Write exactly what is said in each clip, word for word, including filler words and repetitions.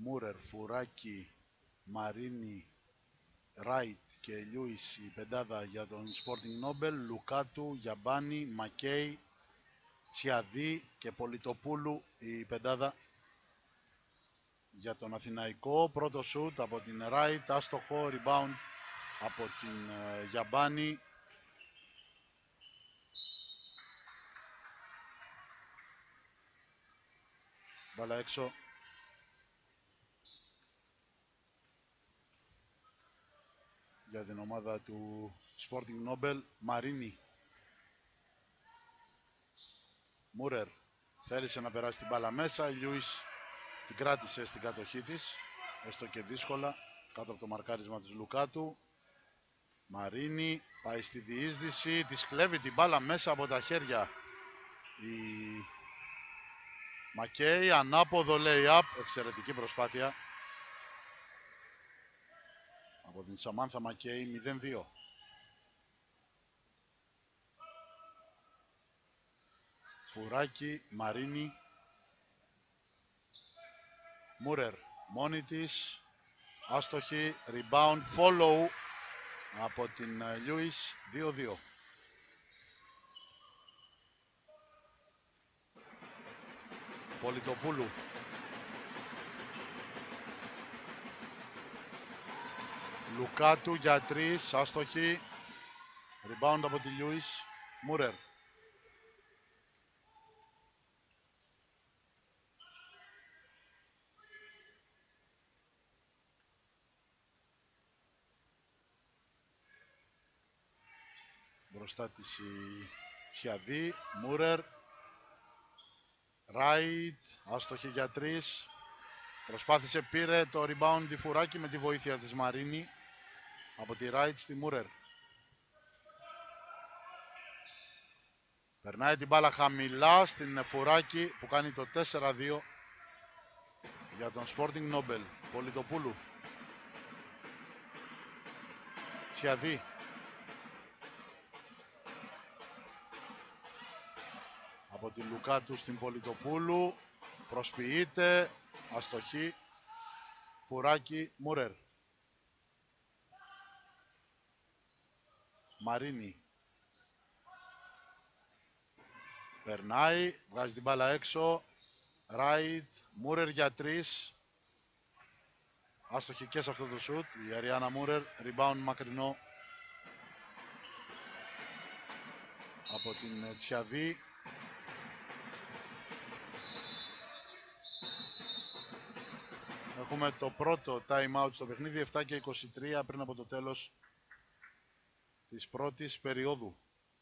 Μούρερ, Φουράκη, Μαρίνη, Ράιτ και Λιούις η πεντάδα για τον Sporting Nobel, Λουκάτου, Γιαμπάνι, Μακέι, Τσιαδί και Πολιτοπούλου η πεντάδα για τον Αθηναϊκό. Πρώτο σούτ από την Ράιτ, άστοχο, rebound από την uh, Γιαμπάνι. Μπάλα έξω. Για την ομάδα του Sporting Nobel, Μαρίνη. Μούρερ θέλησε να περάσει την μπάλα μέσα, η Λιούις την κράτησε στην κατοχή της, έστω και δύσκολα, κάτω από το μαρκάρισμα της Λουκάτου. Μαρίνη πάει στη διείσδυση, της κλέβει την μπάλα μέσα από τα χέρια η Μακέι, ανάποδο lay-up, εξαιρετική προσπάθεια από την Σαμάνθα Μακέι. Μηδέν δύο. Φουράκη, Μαρίνη, Μούρερ μόνη της, άστοχη, rebound, follow από την Λιούις. Δύο δύο. Πολιτοπούλου. Λουκάτου για τρεις, άστοχη, rebound από τη Λιούις. Μούρερ. Μπροστά της η Τσιαδί, Μούρερ, Ράιτ, άστοχη για τρεις. Προσπάθησε, πήρε το rebound τη Φουράκη με τη βοήθεια της Μαρίνη. Από τη Ράιτ στη Μούρερ. Περνάει την μπάλα χαμηλά στην Φουράκη που κάνει το τέσσερα δύο για τον Sporting Nobel. Πολιτοπούλου. Τσιαδί. Από τη Λουκάτου στην Πολιτοπούλου. Προσποιείται. Αστοχή. Φουράκη. Μούρερ. Μαρίνη. Περνάει. Βγάζει την μπάλα έξω. Ράιτ. Μούρερ για τρεις. Άστοχη και σε αυτό το σουτ. Η Αριάννα Μούρερ. Rebound μακρινό. Από την Τσιαδί. Έχουμε το πρώτο time out στο παιχνίδι, επτά και είκοσι τρία πριν από το τέλος της πρώτης περίοδου.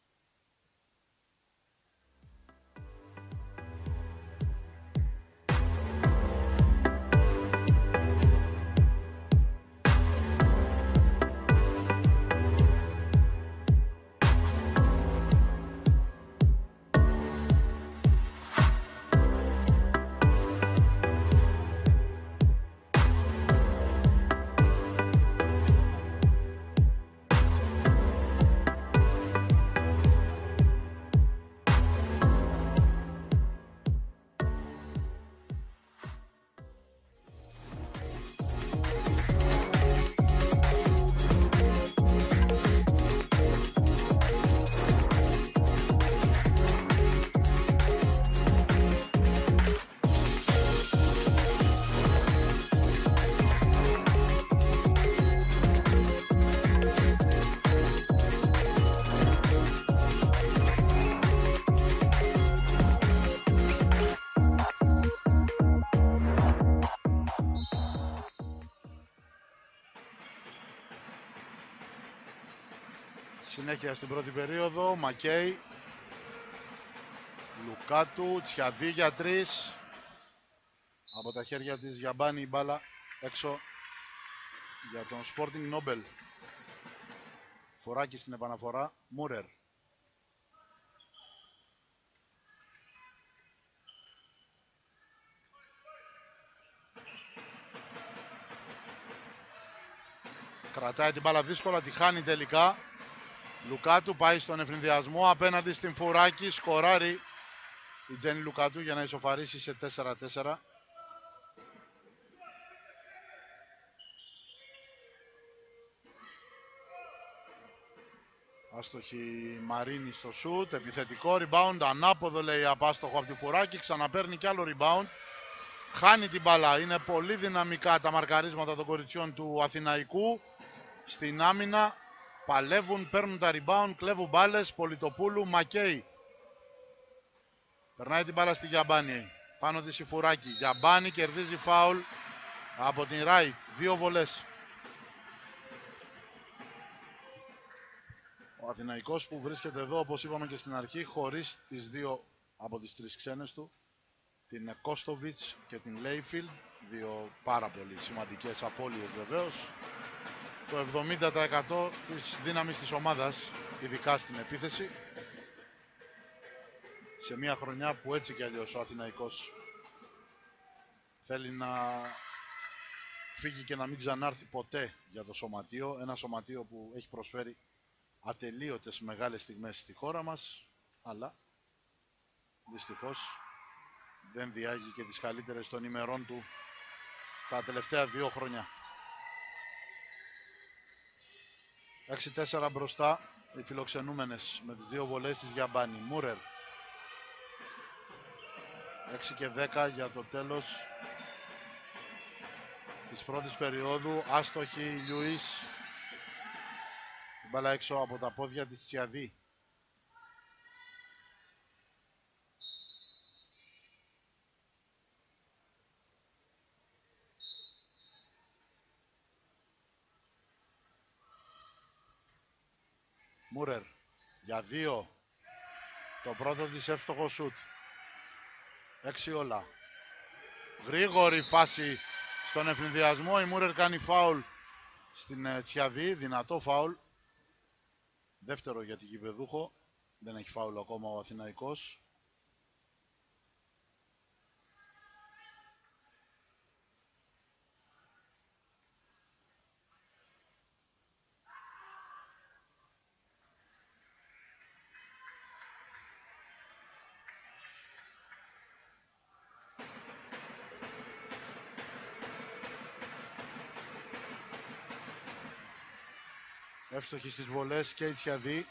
Συνέχεια στην πρώτη περίοδο, Μακέι, Λουκάτου, Τσιαδί για τρεις. Από τα χέρια της Γιαμπάνι η μπάλα έξω για τον Sporting Nobel. Φοράκι στην επαναφορά, Μούρερ. Κρατάει την μπάλα δύσκολα, τη χάνει τελικά. Λουκάτου πάει στον ευνηδιασμό απέναντι στην Φουράκη. Σκοράρει η Τζέννη Λουκάτου για να ισοφαρίσει σε τέσσερα τέσσερα. Άστοχη Μαρίνη στο σουτ, επιθετικό rebound, ανάποδο λέει απάστοχο από τη Φουράκη, ξαναπαίρνει κι άλλο rebound. Χάνει την μπάλα, είναι πολύ δυναμικά τα μαρκαρίσματα των κοριτσιών του Αθηναϊκού. Στην άμυνα παλεύουν, παίρνουν τα rebound, κλέβουν μπάλες. Πολιτοπούλου, Μακέι. Περνάει την μπάλα στη Γιαμπάνη, πάνω της η Φουράκη. Γιαμπάνη κερδίζει φάουλ από την Ράιτ, δύο βολές. Ο Αθηναϊκός που βρίσκεται εδώ, όπως είπαμε και στην αρχή, χωρίς τις δύο από τις τρεις ξένες του, την Κόστοβιτς και την Λέιφιλντ, δύο πάρα πολύ σημαντικές απώλειες βεβαίως. Το εβδομήντα τοις εκατό της δύναμης της ομάδας, ειδικά στην επίθεση, σε μια χρονιά που έτσι κι αλλιώς ο Αθηναϊκός θέλει να φύγει και να μην ξανάρθει ποτέ για το σωματείο, ένα σωματείο που έχει προσφέρει ατελείωτες μεγάλες στιγμές στη χώρα μας, αλλά δυστυχώς δεν διάγει και τις καλύτερες των ημερών του τα τελευταία δύο χρόνια. έξι τέσσερα μπροστά οι φιλοξενούμενες με τις δύο βολές της Γιαμπάνη. Μούρερ. έξι και δέκα για το τέλος της πρώτης περίοδου. Άστοχη Λιουίς. Η μπάλα έξω από τα πόδια της Τσιαδί. Μούρερ για δύο. Το πρώτο της εύστοχο σουτ. Έξι όλα. Γρήγορη φάση στον ευνηδιασμό. Η Μούρερ κάνει φάουλ στην ε, Τσιαδί. Δυνατό φάουλ. Δεύτερο για την Κηπεδούχο. Δεν έχει φάουλ ακόμα ο Αθηναϊκός. Εύστοχη στις βολές και η Τσιαδί.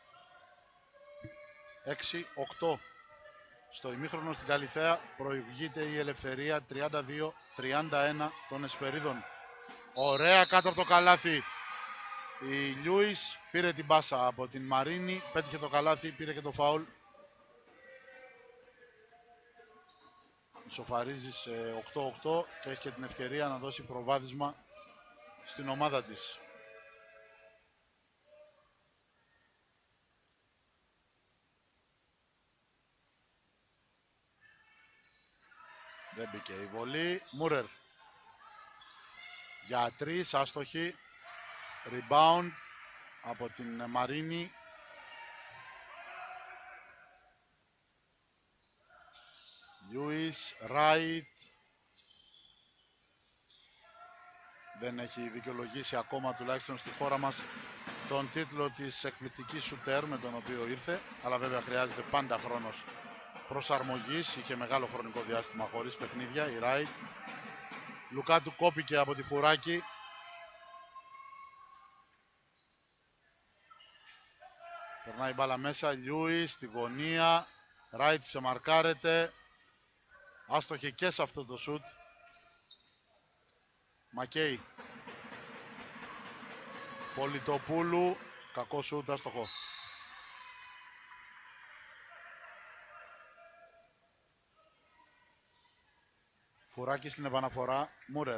έξι οκτώ. Στο ημίχρονο στην Καλιθέα προηγείται η Ελευθερία τριάντα δύο τριάντα ένα των Εσπερίδων. Ωραία κάτω από το καλάθι. Η Λιούις πήρε την πάσα από την Μαρίνη, πέτυχε το καλάθι, πήρε και το φάουλ. Ισοφαρίζει σε οκτώ οκτώ και έχει και την ευκαιρία να δώσει προβάδισμα στην ομάδα της. Δεν μπήκε η βολή. Μούρερ για τρεις, άστοχη. Rebound από την Μαρίνη. Λιούις, Ράιτ. Δεν έχει δικαιολογήσει ακόμα, τουλάχιστον στη χώρα μας, τον τίτλο της εκπληκτικής σουτέρ με τον οποίο ήρθε. Αλλά βέβαια χρειάζεται πάντα χρόνος προσαρμογής. Είχε μεγάλο χρονικό διάστημα χωρίς παιχνίδια η Ράιτ. Λουκάτου κόπηκε από τη Φουράκη. Περνάει μπάλα μέσα. Λιούις στη γωνία. Ράιτ σε μαρκάρεται. Άστοχε και σε αυτό το σουτ. Μακέι. Πολιτοπούλου. Κακό σουτ, άστοχο. Φουράκη στην επαναφορά. Μούρερ.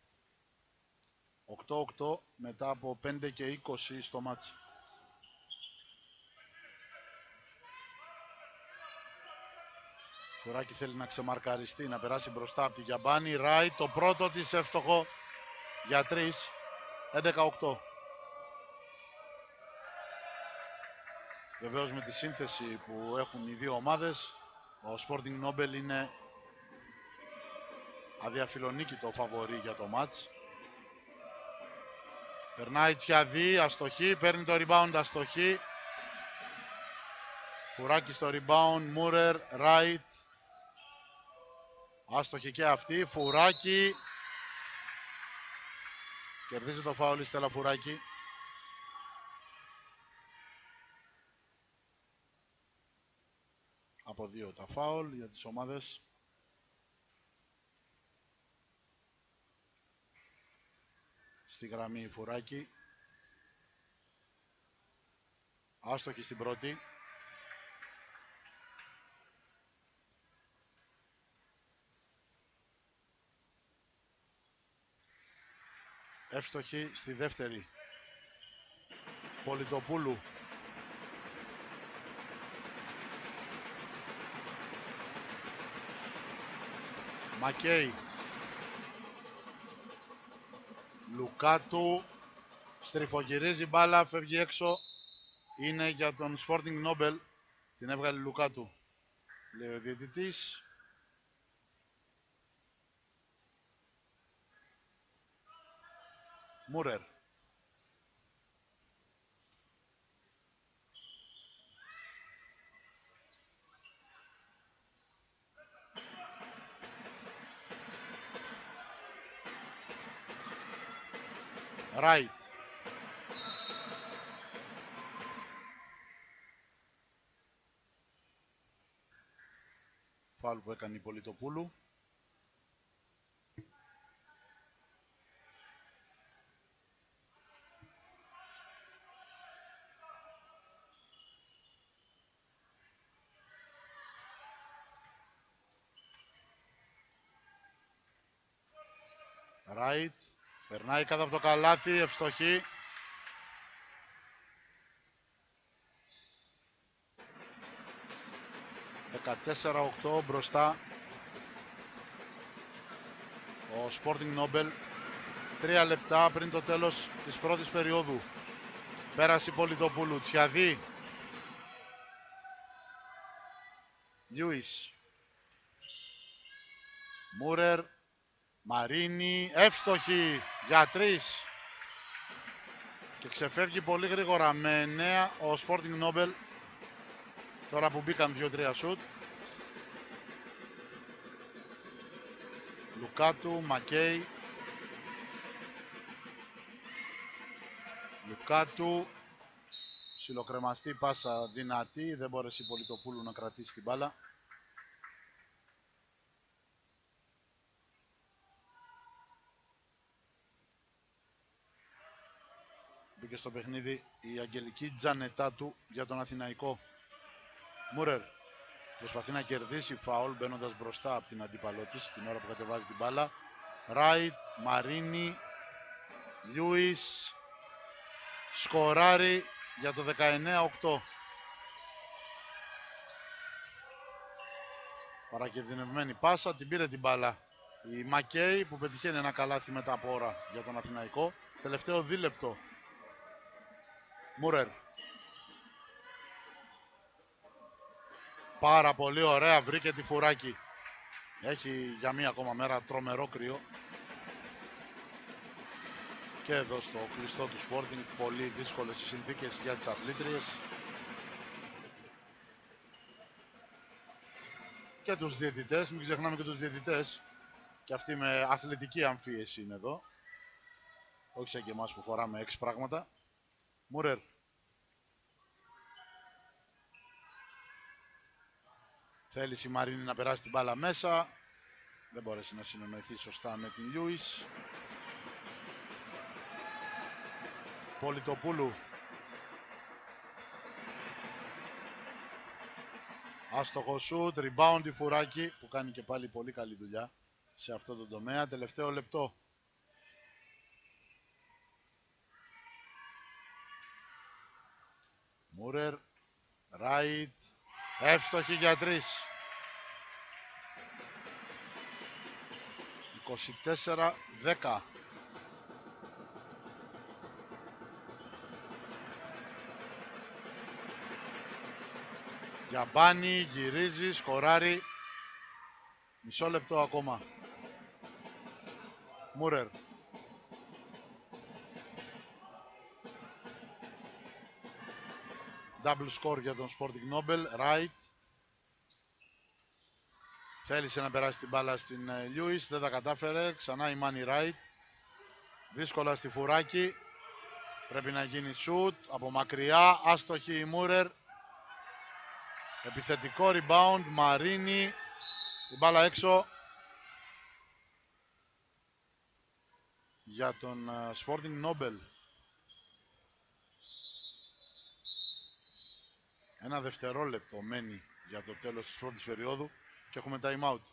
οκτώ οκτώ μετά από πέντε και είκοσι στο μάτς. Φουράκη θέλει να ξεμαρκαριστεί, να περάσει μπροστά από τη Γιαμπάνη. Ράι, το πρώτο της εύστοχο για τρεις. έντεκα οκτώ. Βεβαίως με τη σύνθεση που έχουν οι δύο ομάδες, ο Sporting Nobel είναι αδιαφιλονίκητο φαβορί για το μάτς. Περνάει Τσιαδί, αστοχή, παίρνει το rebound, αστοχή. Φουράκη στο rebound, Μούρερ, Ράιτ. Άστοχη και αυτή, Φουράκη. Κερδίζει το φάουλ η Στέλλα Φουράκη. από δύο τα φάουλ για τις ομάδες. Στη γραμμή η Φουράκη. Άστοχη στην πρώτη. Εύστοχη στη δεύτερη. Πολιτοπούλου. Μακέι. Λουκάτου. Στριφογυρίζει μπάλα, φεύγει έξω. Είναι για τον Sporting Nobel. Την έβγαλε Λουκάτου, λέει ο διαιτητής. Μούρερ. Ράιτ. Φάουλ που έκανε η Πολιτοπούλου. Ράιτ. Περνάει κάτω από το καλάθι, ευστοχή. δεκατέσσερα οκτώ μπροστά ο Sporting Nobel. Τρία λεπτά πριν το τέλος της πρώτης περίοδου. Πέρασε η Πολιτοπούλου. Τσιαδί. Λιούις. Μούρερ. Μαρίνη. Εύστοχη για τρεις. Και ξεφεύγει πολύ γρήγορα με εννέα ο Sporting Nobel. Τώρα που μπήκαν δύο τρία σουτ. Λουκάτου, Μακέι. Λουκάτου. Ψιλοκρεμαστή πάσα δυνατή. Δεν μπόρεσε η Πολιτοπούλου να κρατήσει την μπάλα. Μπήκε στο παιχνίδι η Αγγελική Τζανετάτου για τον Αθηναϊκό. Μούρερ προσπαθεί να κερδίσει φάουλ μπαίνοντας μπροστά από την αντίπαλό της την ώρα που κατεβάζει την μπάλα. Ράιτ, Μαρίνη, Λιούις, σκοράρει για το δεκαεννέα οκτώ. Παρακινδυνευμένη πάσα, την πήρε την μπάλα η Μακέι που πετυχαίνει ένα καλάθι μετά από ώρα για τον Αθηναϊκό. Τελευταίο δίλεπτο. Μούρερ. Πάρα πολύ ωραία, βρήκε τη Φουράκη. Έχει για μία ακόμα μέρα τρομερό κρύο. Και εδώ στο κλειστό του Sporting πολύ δύσκολες οι συνθήκες για τις αθλήτριες. Και τους διαιτητές, μην ξεχνάμε και τους διαιτητές. Και αυτοί με αθλητική αμφίεση είναι εδώ. Όχι σαν και εμάς που φοράμε έξι πράγματα. Μούρερ. Θέλησε η Μαρίνη να περάσει την μπάλα μέσα. Δεν μπόρεσε να συνεννοηθεί σωστά με την Λιούις. Πολιτοπούλου. Άστοχο σουτ, rebound η Φουράκη που κάνει και πάλι πολύ καλή δουλειά σε αυτό το τομέα. Τελευταίο λεπτό. Μούρερ, Ράιτ, εύστοχη για τρεις. είκοσι τέσσερα δέκα. Γιαμπάνι, γυρίζει, σκοράρει. Μισό λεπτό ακόμα. Μούρερ. Double score για τον Sporting Nobel. Ράιτ. Θέλησε να περάσει την μπάλα στην Λιούις, δεν τα κατάφερε. Ξανά η Μάνι Ράιτ. Δύσκολα στη Φουράκη. Πρέπει να γίνει σουτ από μακριά. Άστοχη η Μούρερ. Επιθετικό rebound, Μαρίνη. Η μπάλα έξω για τον Sporting Noble. Ένα δευτερόλεπτο μένει για το τέλος της πρώτης περίοδου και έχουμε time out.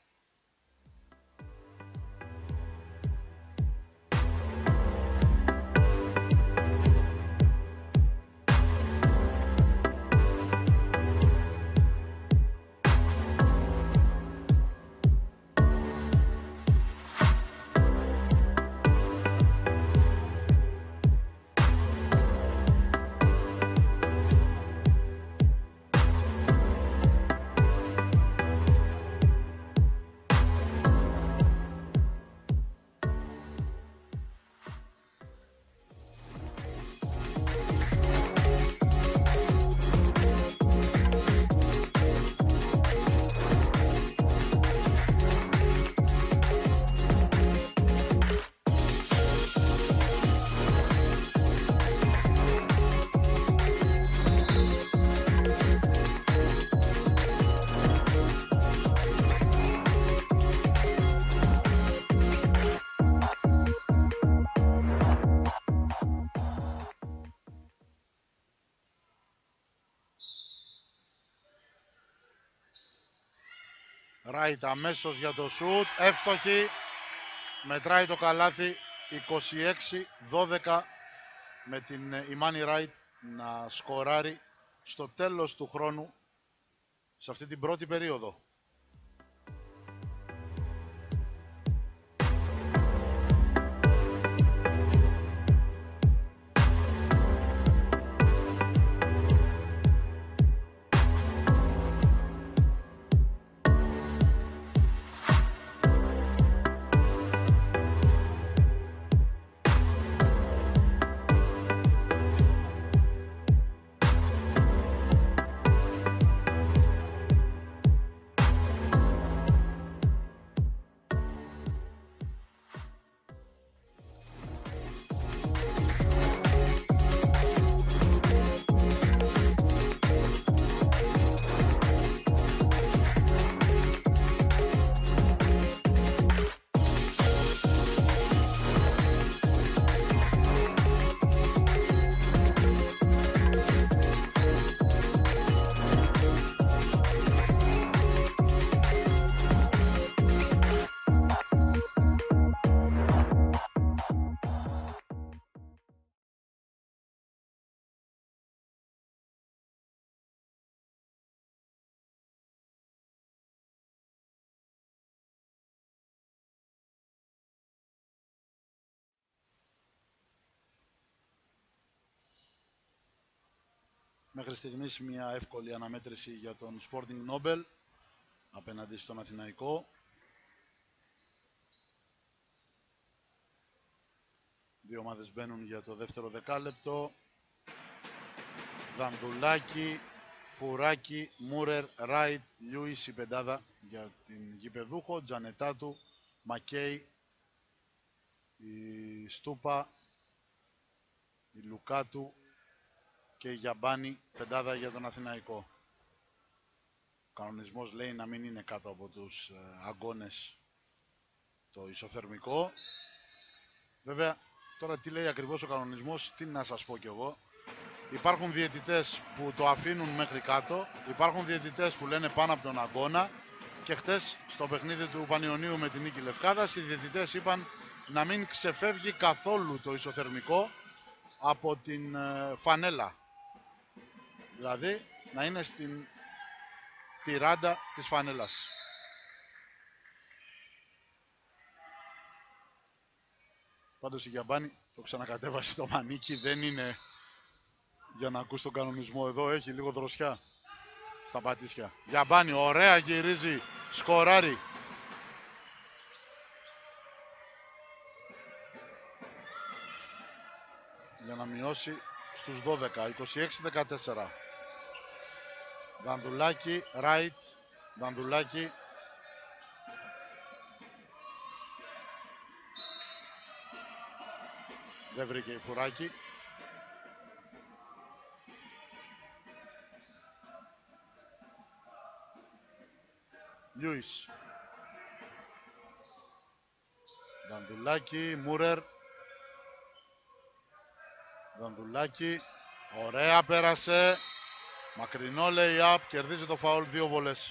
Ράιτ αμέσως για το σουτ, εύστοχη, μετράει το καλάθι. Είκοσι έξι δώδεκα με την Imani Ράιτ να σκοράρει στο τέλος του χρόνου σε αυτή την πρώτη περίοδο. Μέχρι στιγμής μια εύκολη αναμέτρηση για τον Sporting Noble απέναντι στον Αθηναϊκό. Δύο ομάδες μπαίνουν για το δεύτερο δεκάλεπτο. Δανδουλάκη, Φουράκη, Μούρερ, Ράιτ, Λιούις η πεντάδα για την γηπεδούχο, Τζανετάτου, Μακέι, η Στούπα, η Λουκάτου και η Γιαμπάνη, πεντάδα για τον Αθηναϊκό. Ο κανονισμός λέει να μην είναι κάτω από τους αγκώνες το ισοθερμικό. Βέβαια, τώρα τι λέει ακριβώς ο κανονισμός, τι να σας πω κι εγώ. Υπάρχουν διαιτητές που το αφήνουν μέχρι κάτω, υπάρχουν διαιτητές που λένε πάνω από τον αγκώνα και χτες στο παιχνίδι του Πανιωνίου με την Νίκη Λευκάδας οι διαιτητές είπαν να μην ξεφεύγει καθόλου το ισοθερμικό από την φανέλα. Δηλαδή να είναι στην τυράντα της φανέλας. Πάντως η Γιαμπάνη το ξανακατέβασε το μανίκι, δεν είναι για να ακούσει τον κανονισμό εδώ, έχει λίγο δροσιά στα πατήσια. Γιαμπάνη, ωραία γυρίζει, σκοράρει. Για να μειώσει στους δώδεκα, είκοσι έξι δεκατέσσερα. Δανδουλάκη, Ράιτ, Δανδουλάκη. Δεν βρήκε η Φουράκη. Λιούις. Δανδουλάκη, Μούρερ. Δανδουλάκη. Ωραία, πέρασε. Μακρινό lay-up, κερδίζει το φαουλ, δύο βολές.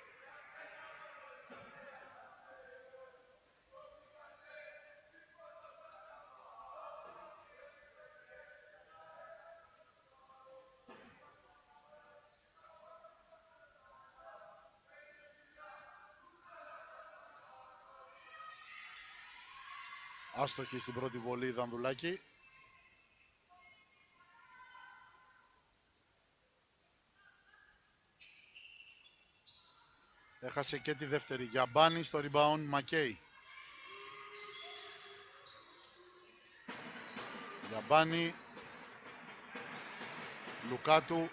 Άστοχη στην πρώτη βολή η Δανδουλάκη. Έχασε και τη δεύτερη. Γιαμπάνη στο rebound, Μακέι. Γιαμπάνη. Λουκάτου.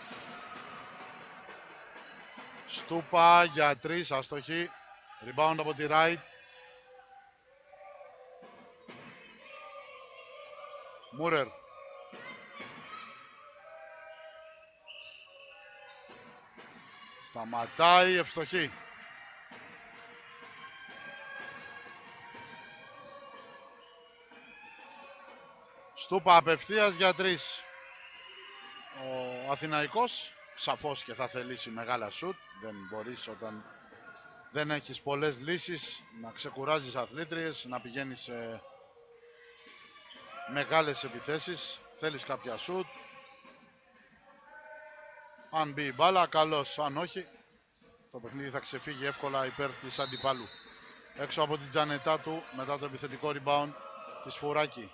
Στούπα για τρεις, άστοχη. Rebound από τη right. Μούρερ. Σταματάει, ευστοχή. Στούπα απευθείας για τρεις. Ο Αθηναϊκός σαφώς και θα θελήσει μεγάλα σουτ. Δεν μπορείς όταν δεν έχεις πολλές λύσεις να ξεκουράζεις αθλήτριες, να πηγαίνεις σε μεγάλες επιθέσεις. Θέλεις κάποια σουτ. Αν μπει η μπάλα, καλώς. Αν όχι, το παιχνίδι θα ξεφύγει εύκολα υπέρ της αντιπάλου. Έξω από την τζανετά του μετά το επιθετικό rebound της Φουράκη.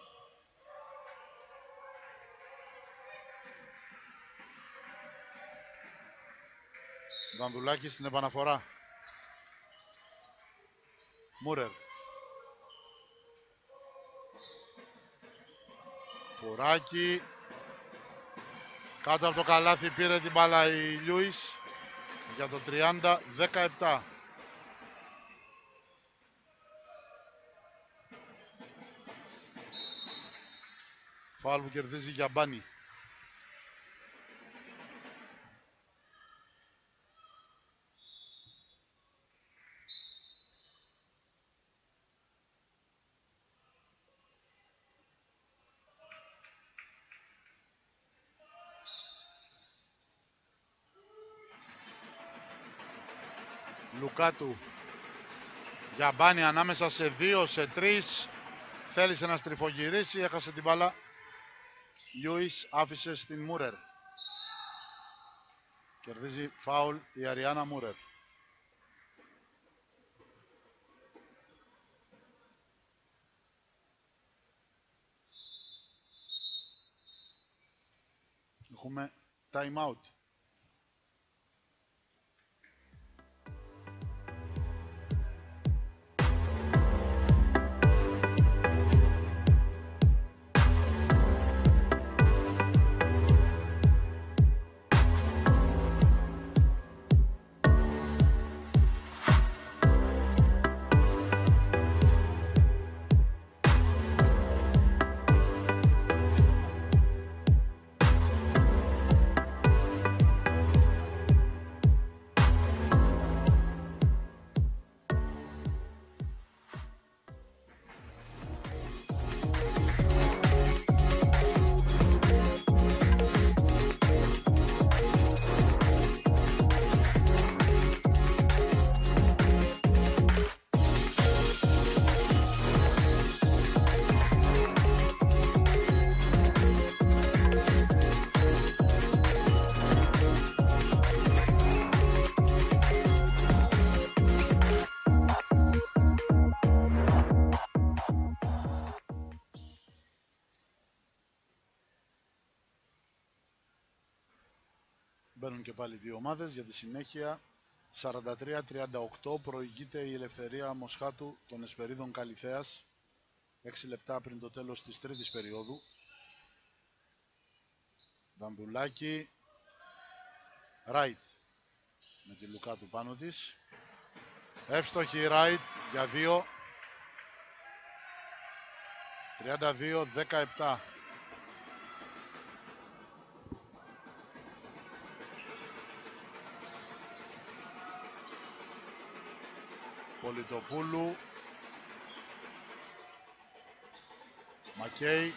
Δανδουλάκη στην επαναφορά. Μούρερ. Φουράκη. Κάτω από το καλάθι πήρε την μπάλα η Λιούις για το τριάντα δεκαεπτά. Φάουλ που κερδίζει για Μπάνι. Λουκάτου. Για Μπάνι ανάμεσα σε δύο, σε τρεις. Θέλησε να στριφογυρίσει, έχασε την μπάλα. Λιούις άφησε στην Μούρερ. Κερδίζει φάουλ η Αριάννα Μούρερ. Έχουμε time out. Μπαίνουν και πάλι δύο ομάδες για τη συνέχεια. σαράντα τρία τριάντα οκτώ προηγείται η Ελευθερία Μοσχάτου των Εσπερίδων Καλιθέας. έξι λεπτά πριν το τέλος της τρίτης περίοδου. Δανδουλάκη. Ράιτ. Με τη Λουκάτου πάνω της. Εύστοχη Ράιτ για δύο. τριάντα δύο δεκαεπτά. Πολιτοπούλου. Μακέι.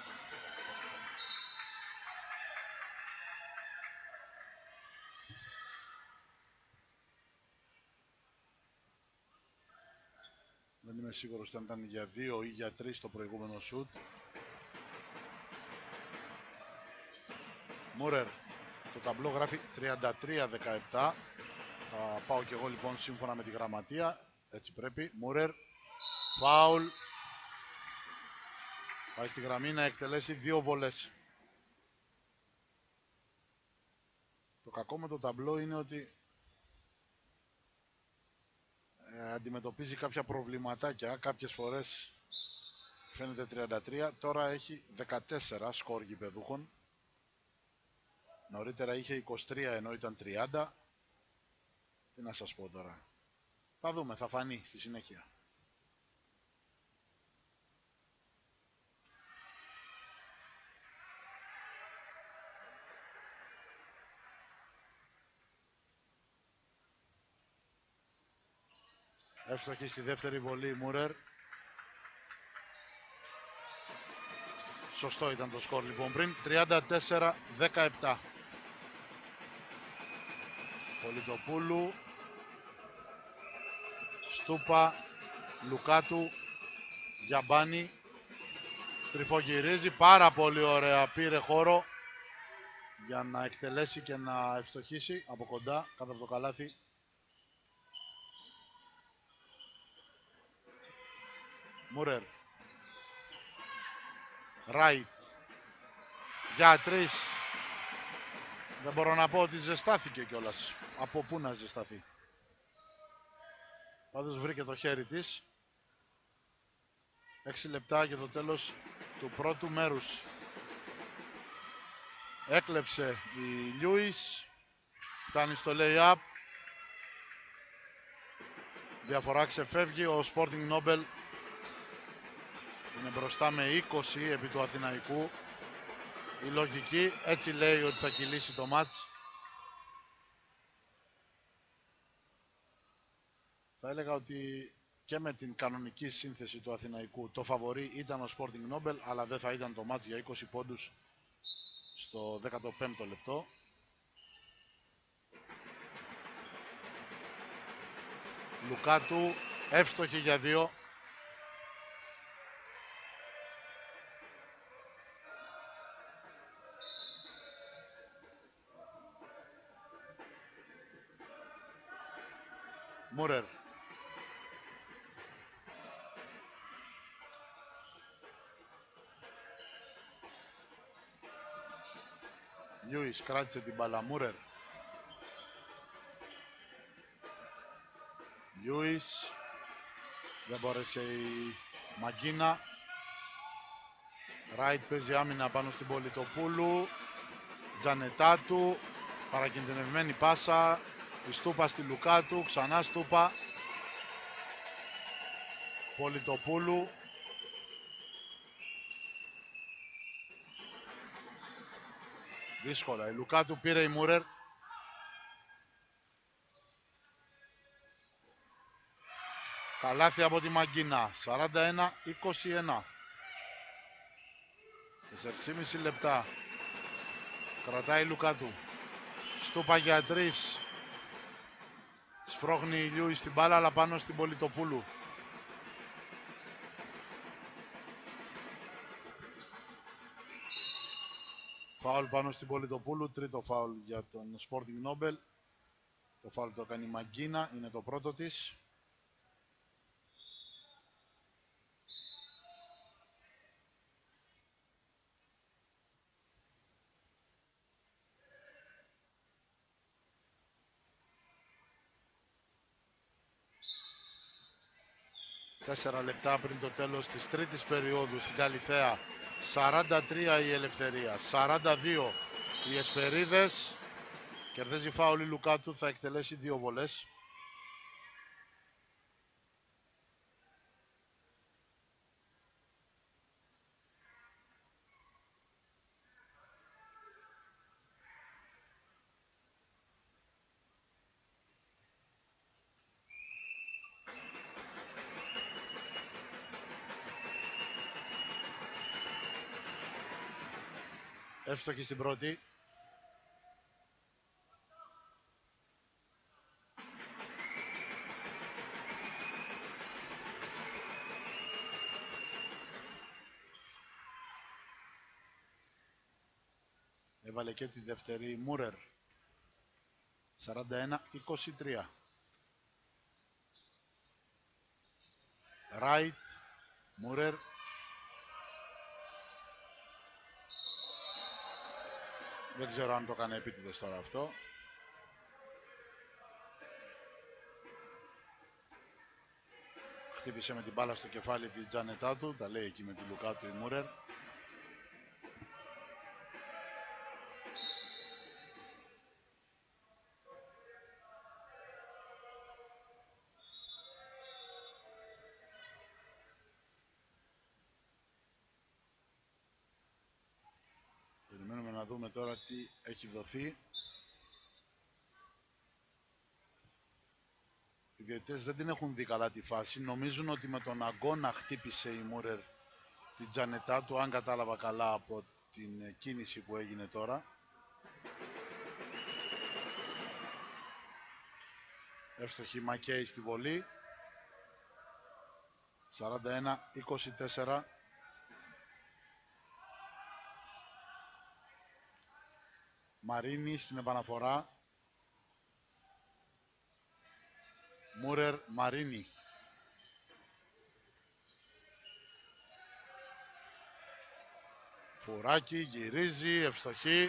Δεν είμαι σίγουρος αν ήταν για δύο ή για τρεις το προηγούμενο σουτ. Μούρερ. Το ταμπλό γράφει τριάντα τρία δεκαεπτά. Θα πάω και εγώ λοιπόν σύμφωνα με τη γραμματεία. Έτσι πρέπει. Μούρερ. Φάουλ. Πάει στη γραμμή να εκτελέσει δύο βολές. Το κακό με το ταμπλό είναι ότι ε, αντιμετωπίζει κάποια προβληματάκια. Κάποιες φορές φαίνεται τριάντα τρία. Τώρα έχει δεκατέσσερα σκορ γηπεδούχων. Νωρίτερα είχε είκοσι τρία ενώ ήταν τριάντα. Τι να σας πω τώρα. Θα δούμε, θα φανεί στη συνέχεια. Εύστοχη στη δεύτερη βολή Μούρερ. Σωστό ήταν το σκορ λοιπόν πριν. τριάντα τέσσερα δεκαεπτά. Πολιτοπούλου. Στούπα. Λουκάτου. Γιαμπάνη. Στριφογυρίζει. Πάρα πολύ ωραία. Πήρε χώρο για να εκτελέσει και να ευστοχίσει από κοντά κάτω από το καλάθι. Μούρερ. Ράιτ. Για τρεις. Δεν μπορώ να πω ότι ζεστάθηκε κιόλας. Από πού να ζεσταθεί. Πάντως βρήκε το χέρι της. Έξι λεπτά για το τέλος του πρώτου μέρους. Έκλεψε η Λιούις. Φτάνει στο lay-up. Διαφορά ξεφεύγει. Ο Sporting Nobel είναι μπροστά με είκοσι επί του Αθηναϊκού. Η λογική έτσι λέει ότι θα κυλήσει το μάτς. Θα έλεγα ότι και με την κανονική σύνθεση του Αθηναϊκού το φαβορί ήταν ο Sporting Nobel, αλλά δεν θα ήταν το μάτς για είκοσι πόντους στο δέκατο πέμπτο λεπτό. Λουκάτου εύστοχη για δύο. Μούρερ. Λιούις κράτησε την μπάλα. Μούρερ. Λιούις. Δεν μπόρεσε η Μαγκίνα. Ράιτ παίζει άμυνα πάνω στην Πολιτοπούλου. Τζανετάτου. Παρακινδυνευμένη πάσα. Η Στούπα στη Λουκάτου. Ξανά Στούπα. Πολιτοπούλου. Δύσκολα. Η Λουκάτου πήρε η Μούρερ. Καλάθι από τη Μαγκίνα. σαράντα ένα είκοσι ένα. τέσσερα και μισό λεπτά. Κρατάει η Λουκάτου. Στούπα για τρεις. Σπρώχνει η Λιούις στην μπάλα, αλλά πάνω στην Πολιτοπούλου. Φάουλ πάνω στην Πολιτοπούλου. Τρίτο φάουλ για τον Sporting Nobel. Το φάουλ το κάνει η Μαγκίνα. Είναι το πρώτο της. Τέσσερα λεπτά πριν το τέλος της τρίτης περίοδου στην Καλιθέα. σαράντα τρία η Ελευθερία, σαράντα δύο οι Εσπερίδες. Κερδίζει φάουλ η Λουκάτου, θα εκτελέσει δύο βολές. εύστοχη στην πρώτη. Έβαλε και τη δεύτερη Μούρερ. σαράντα ένα είκοσι τρία. Ράιτ, Μούρερ. Δεν ξέρω αν το έκανε επίτηδες τώρα αυτό. Χτύπησε με την μπάλα στο κεφάλι τη Τζάνετά του. Τα λέει εκεί με τη Λουκάτου η Μούρερ. Περιμένουμε να δούμε τώρα τι έχει δοθεί. Οι διαιτητές δεν την έχουν δει καλά τη φάση. Νομίζουν ότι με τον αγώνα χτύπησε η Μούρερ την Τζανετά του, αν κατάλαβα καλά από την κίνηση που έγινε τώρα. Εύστοχη Μακέι στη βολή. σαράντα ένα είκοσι τέσσερα. Μαρίνη στην επαναφορά. Μούρερ, Μαρίνη. Φουράκι, γυρίζει, ευστοχή.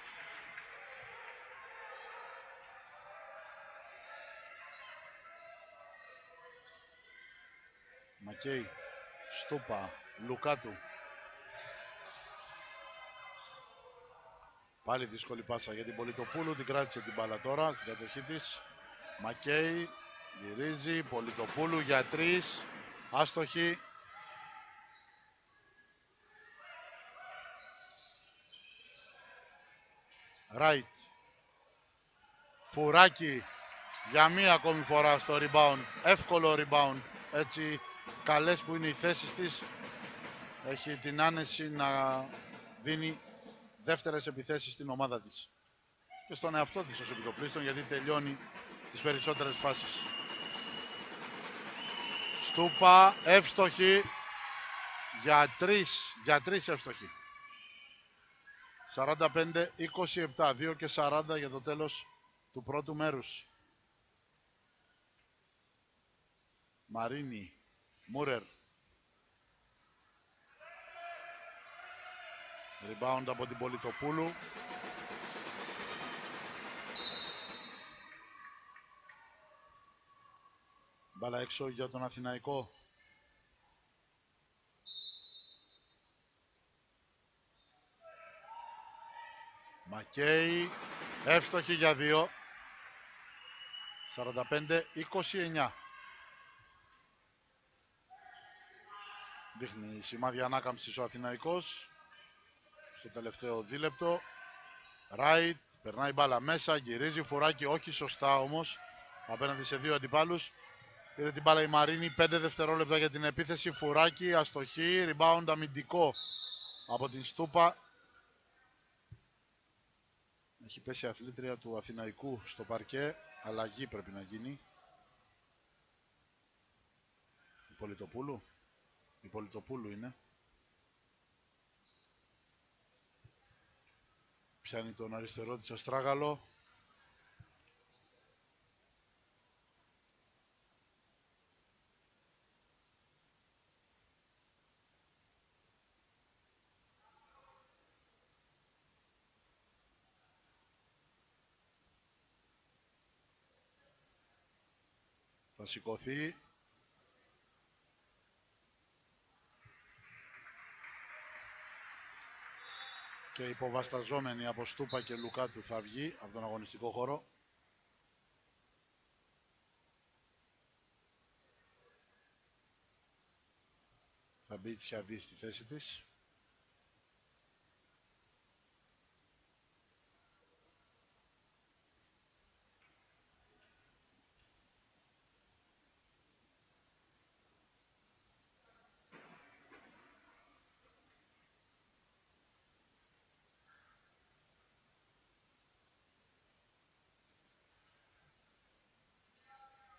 Μακέι, Στούπα, Λουκάτου. Πάλι δύσκολη πάσα για την Πολιτοπούλου, την κράτησε την μπάλα τώρα στην κατοχή της. Μακέι, γυρίζει, Πολιτοπούλου για τρεις, άστοχη. Ράιτ. Φουράκι για μία ακόμη φορά στο rebound. Εύκολο rebound. Έτσι καλές που είναι οι θέσεις της. Έχει την άνεση να δίνει δεύτερες επιθέσεις στην ομάδα της. Και στον εαυτό της ως επιτοπλίστων, γιατί τελειώνει τις περισσότερες φάσεις. Στούπα, εύστοχη. Για τρεις, για τρεις εύστοχη. σαράντα πέντε είκοσι επτά, δύο και σαράντα για το τέλος του πρώτου μέρους. Μαρίνη, Μούρερ. Rebound από την Πολιτοπούλου. Μπάλα έξω για τον Αθηναϊκό. Μακέι, εύστοχη για δύο. σαράντα πέντε είκοσι εννιά. Δείχνει σημάδια ανάκαμψης ο Αθηναϊκός. Στο τελευταίο δίλεπτο. Ράιτ, περνάει μπάλα μέσα, γυρίζει, Φουράκι, όχι σωστά όμως. Απέναντι σε δύο αντιπάλους. Πήρε την μπάλα η Μαρίνη, πέντε δευτερόλεπτα για την επίθεση. Φουράκι, αστοχή, rebound αμυντικό από την Στούπα. Έχει πέσει η αθλήτρια του Αθηναϊκού στο παρκέ. Αλλαγή πρέπει να γίνει. Η Πολιτοπούλου. Η Πολιτοπούλου είναι. Πιάνει τον αριστερό της Αστράγαλο. Θα σηκωθεί. Και υποβασταζόμενη από Στούπα και Λουκάτου θα βγει από τον αγωνιστικό χώρο. Θα μπει η Τσιαδή στη θέση της.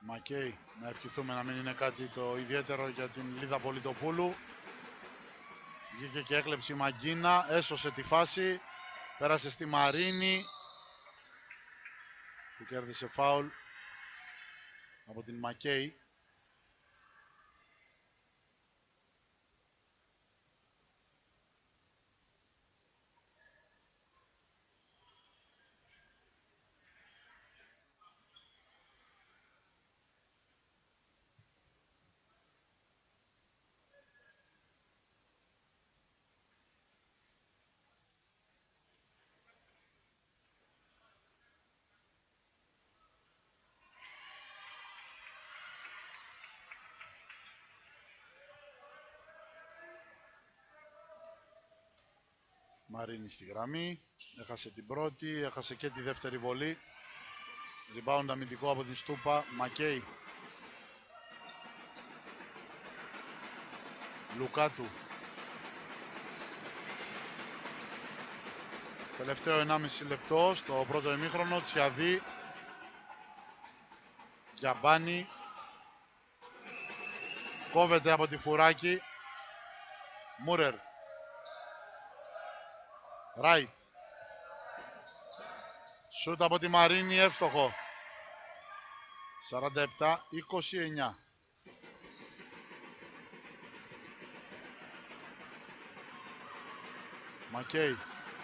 Μακέι, να ευχηθούμε να μην είναι κάτι το ιδιαίτερο για την Λίδα Πολιτοπούλου. Βγήκε και έκλεψε η Μαγκίνα, έσωσε τη φάση, πέρασε στη Μαρίνη που κέρδισε φάουλ από την Μακέι. Μαρίνη στη γραμμή, έχασε την πρώτη, έχασε και τη δεύτερη βολή. Rebound αμυντικό από την Στούπα, Μακέι. Λουκάτου. Τελευταίο ενάμιση λεπτό στο πρώτο ημίχρονο, Τσιαδί. Γιαμπάνι. Κόβεται από τη Φουράκη. Μούρερ. Ράιτ. Σούτ από τη Μαρίνη, εύστοχο. σαράντα επτά είκοσι εννιά. Μακέι.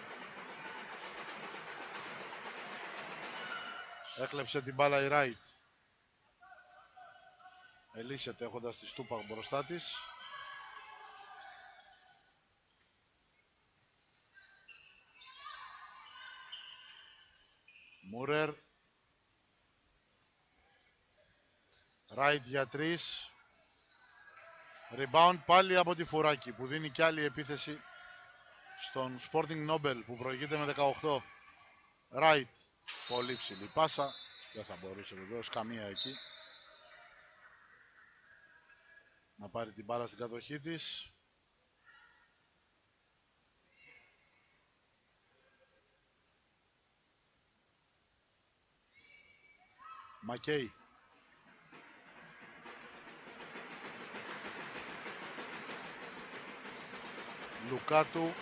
Έκλεψε την μπάλα η Ράιτ. Ελίσσεται έχοντας τη Στούπα μπροστά της. Μούρερ. Ράιτ για τρεις. Rebound πάλι από τη Φουράκη που δίνει κι άλλη επίθεση στον Sporting Nobel που προηγείται με δεκαοκτώ. Ράιτ. Πολύ ψηλή πάσα. Δεν θα μπορούσε βεβαίως καμία εκεί να πάρει την μπάλα στην κατοχή της. Μακέι. Λουκάτου.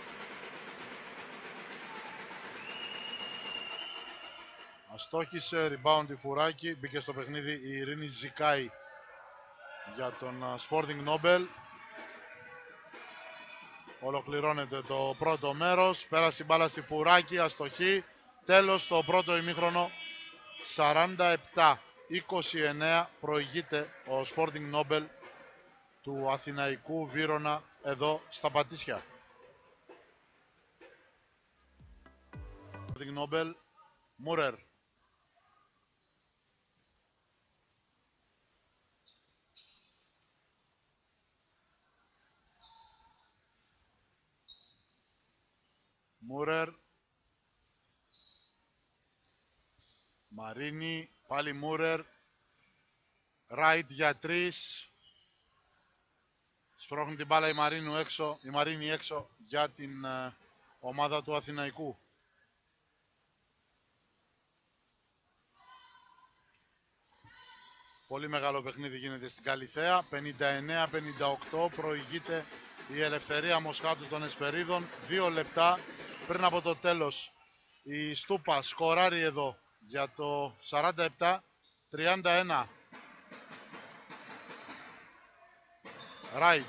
Αστόχησε, rebound η Φουράκη. Μπήκε στο παιχνίδι η Ειρήνη Ζικάη για τον Sporting Nobel. Ολοκληρώνεται το πρώτο μέρος. Πέρασε η μπάλα στη Φουράκη, αστοχή. Τέλος το πρώτο ημίχρονο. σαράντα επτά είκοσι εννέα προηγείται ο Sporting Nobel του Αθηναϊκού Βύρωνα εδώ στα Πατήσια. Sporting Nobel, Μούρερ. Μούρερ. Μαρίνη, πάλι Μούρερ. Ράιτ για τρεις. Σπρώχνει την μπάλα η Μαρίνου έξω, η Μαρίνη έξω για την ε, ομάδα του Αθηναϊκού. Πολύ μεγάλο παιχνίδι γίνεται στην Καλιθέα. πενήντα εννέα πενήντα οκτώ προηγείται η Ελευθερία Μοσχάτου των Εσπερίδων. Δύο λεπτά πριν από το τέλος. Η Στούπα σκοράρει εδώ για το σαράντα επτά τριάντα ένα. Ράιτ.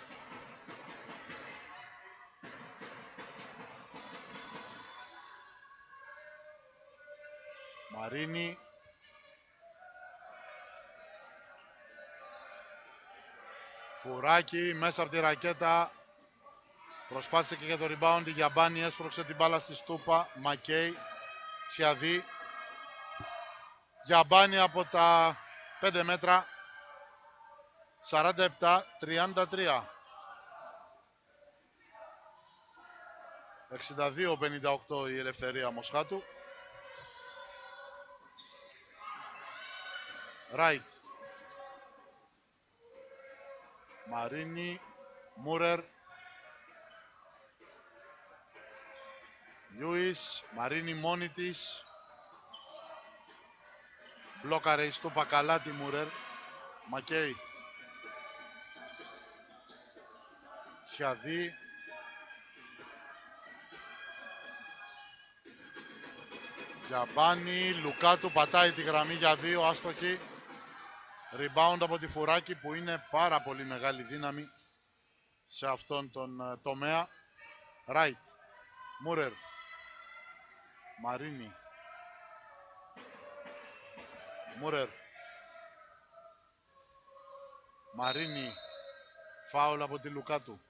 Μαρίνη. Φουράκη μέσα από τη ρακέτα. Προσπάθησε και για το rebound η Γιαμπάνη, έσπρωξε την μπάλα στη Στούπα. Μακέι. Τσιαδί. Γιαμπάνη από τα πέντε μέτρα. σαράντα επτά τριάντα τρία. εξήντα δύο πενήντα οκτώ η Ελευθερία Μοσχάτου. Ράιτ. Μαρίνη. Μούρερ. Λιούις. Μαρίνη μόνη της. Μπλόκαρε η Στούπα καλά τη Μούρερ. Μακέι. Σιαδί. Γιαμπάνι. Λουκάτου πατάει τη γραμμή για δύο, άστοχη. Rebound από τη Φουράκη που είναι πάρα πολύ μεγάλη δύναμη σε αυτόν τον τομέα. Ράιτ. Μούρερ. Μαρίνι. Μούρερ. Μαρίνι. Φάουλ από τη Λουκάτου.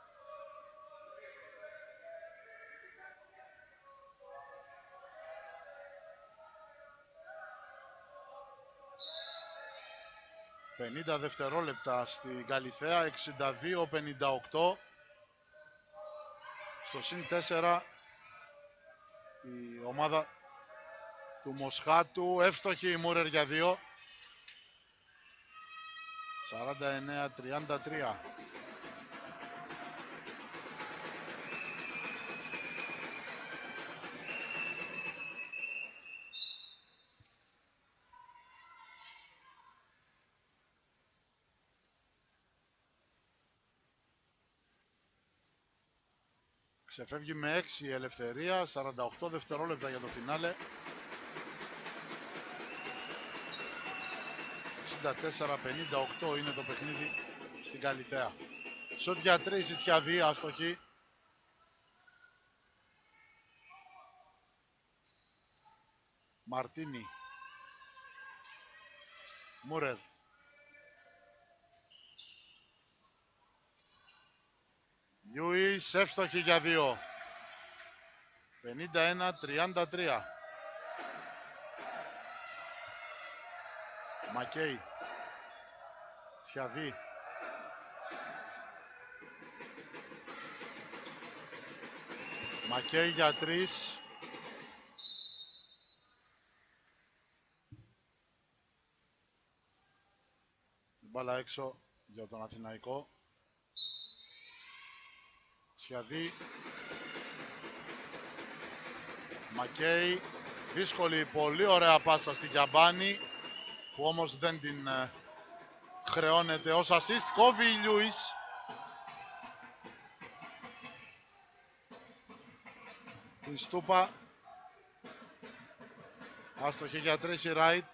πενήντα δευτερόλεπτα στην Καλιθέα, εξήντα δύο πενήντα οκτώ. Στο συν τέσσερα η ομάδα του Μοσχάτου. Εύστοχη η Μούρερ για δύο. σαράντα εννέα τριάντα τρία. Ξεφεύγει με έξι η Ελευθερία, σαράντα οκτώ δευτερόλεπτα για το φινάλε. εξήντα τέσσερα πενήντα οκτώ είναι το παιχνίδι στην Καλιθέα. Σουτ για τρεις, η Τσιαδί, άστοχη. Μαρτίνι. Μούρερ. Λιούις, εύστοχη για δύο. πενήντα ένα τριάντα τρία. Μακέι. Σιαδί. Μακέι για τρεις. Μπάλα έξω για τον Αθηναϊκό. Σιαδί. Μακέι. Δύσκολη, πολύ ωραία πάσα στη Γιαμπάνη, που όμως δεν την ε, χρεώνεται ως assist. Κόβει η Λιούις. Η Στούπα. Άστοχη για τρεις η Ράιτ.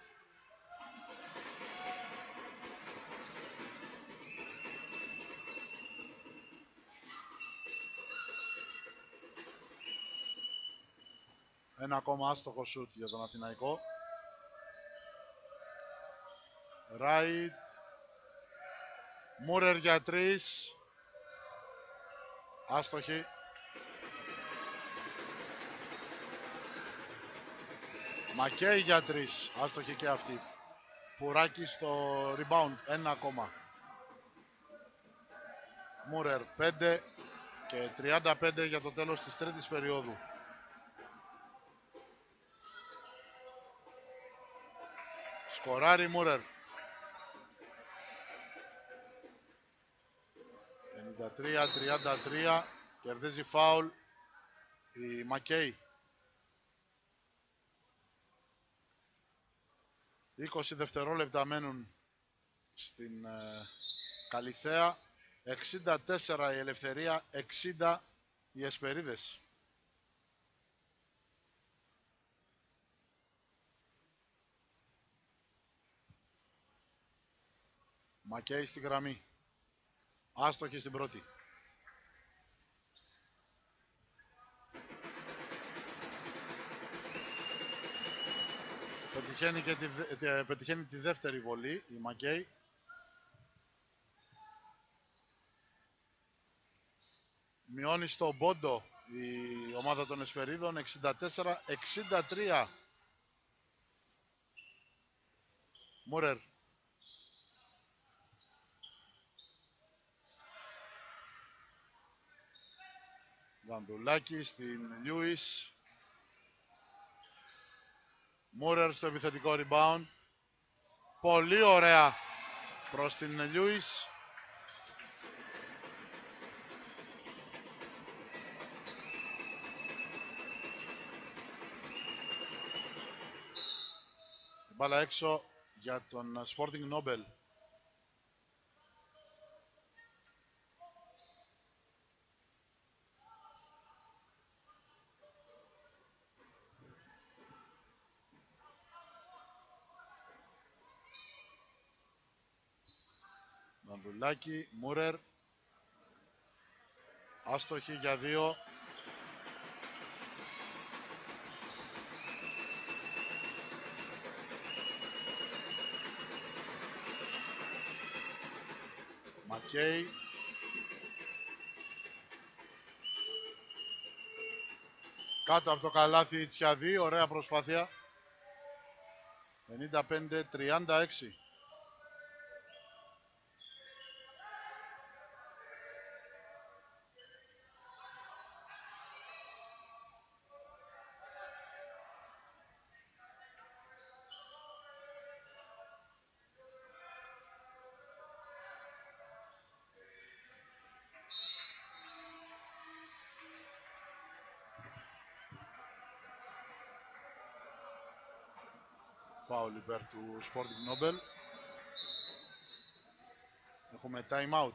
Ένα ακόμα άστοχο σούτ για τον Αθηναϊκό. Ράιτ. Μούρερ για τρεις. Άστοχη. Μακέι για τρεις. Άστοχη και αυτή. Πουράκι στο rebound. Ένα ακόμα. Μούρερ πέντε και τριάντα πέντε για το τέλος της τρίτης περίοδου. Σκοράρει Μούρερ. πενήντα τρία τριάντα τρία. Κερδίζει φάουλ η Μακέι. είκοσι δευτερόλεπτα μένουν στην ε, Καλιθέα. εξήντα τέσσερα η Ελευθερία, εξήντα οι Εσπερίδες. Μακέι στη γραμμή. Άστοχη στην πρώτη. Πετυχαίνει, και τη, τη, πετυχαίνει τη δεύτερη βολή η Μακέι. Μειώνει στον πόντο η ομάδα των Εσπερίδων, εξήντα τέσσερα εξήντα τρία. Μούρερ. Βαντουλάκη στην Λιούις. Μούρερ στο επιθετικό rebound. Πολύ ωραία προς την Λιούις. Μπάλα έξω για τον Sporting Nobel. Δανδουλάκη, Μούρερ. Άστοχη για δύο. Μακέι. Κάτω από το καλάθι Τσιαδί, ωραία προσπάθεια. πενήντα πέντε τριάντα έξι. Φάουλ υπέρ του Sporting Nobel. Έχουμε time out.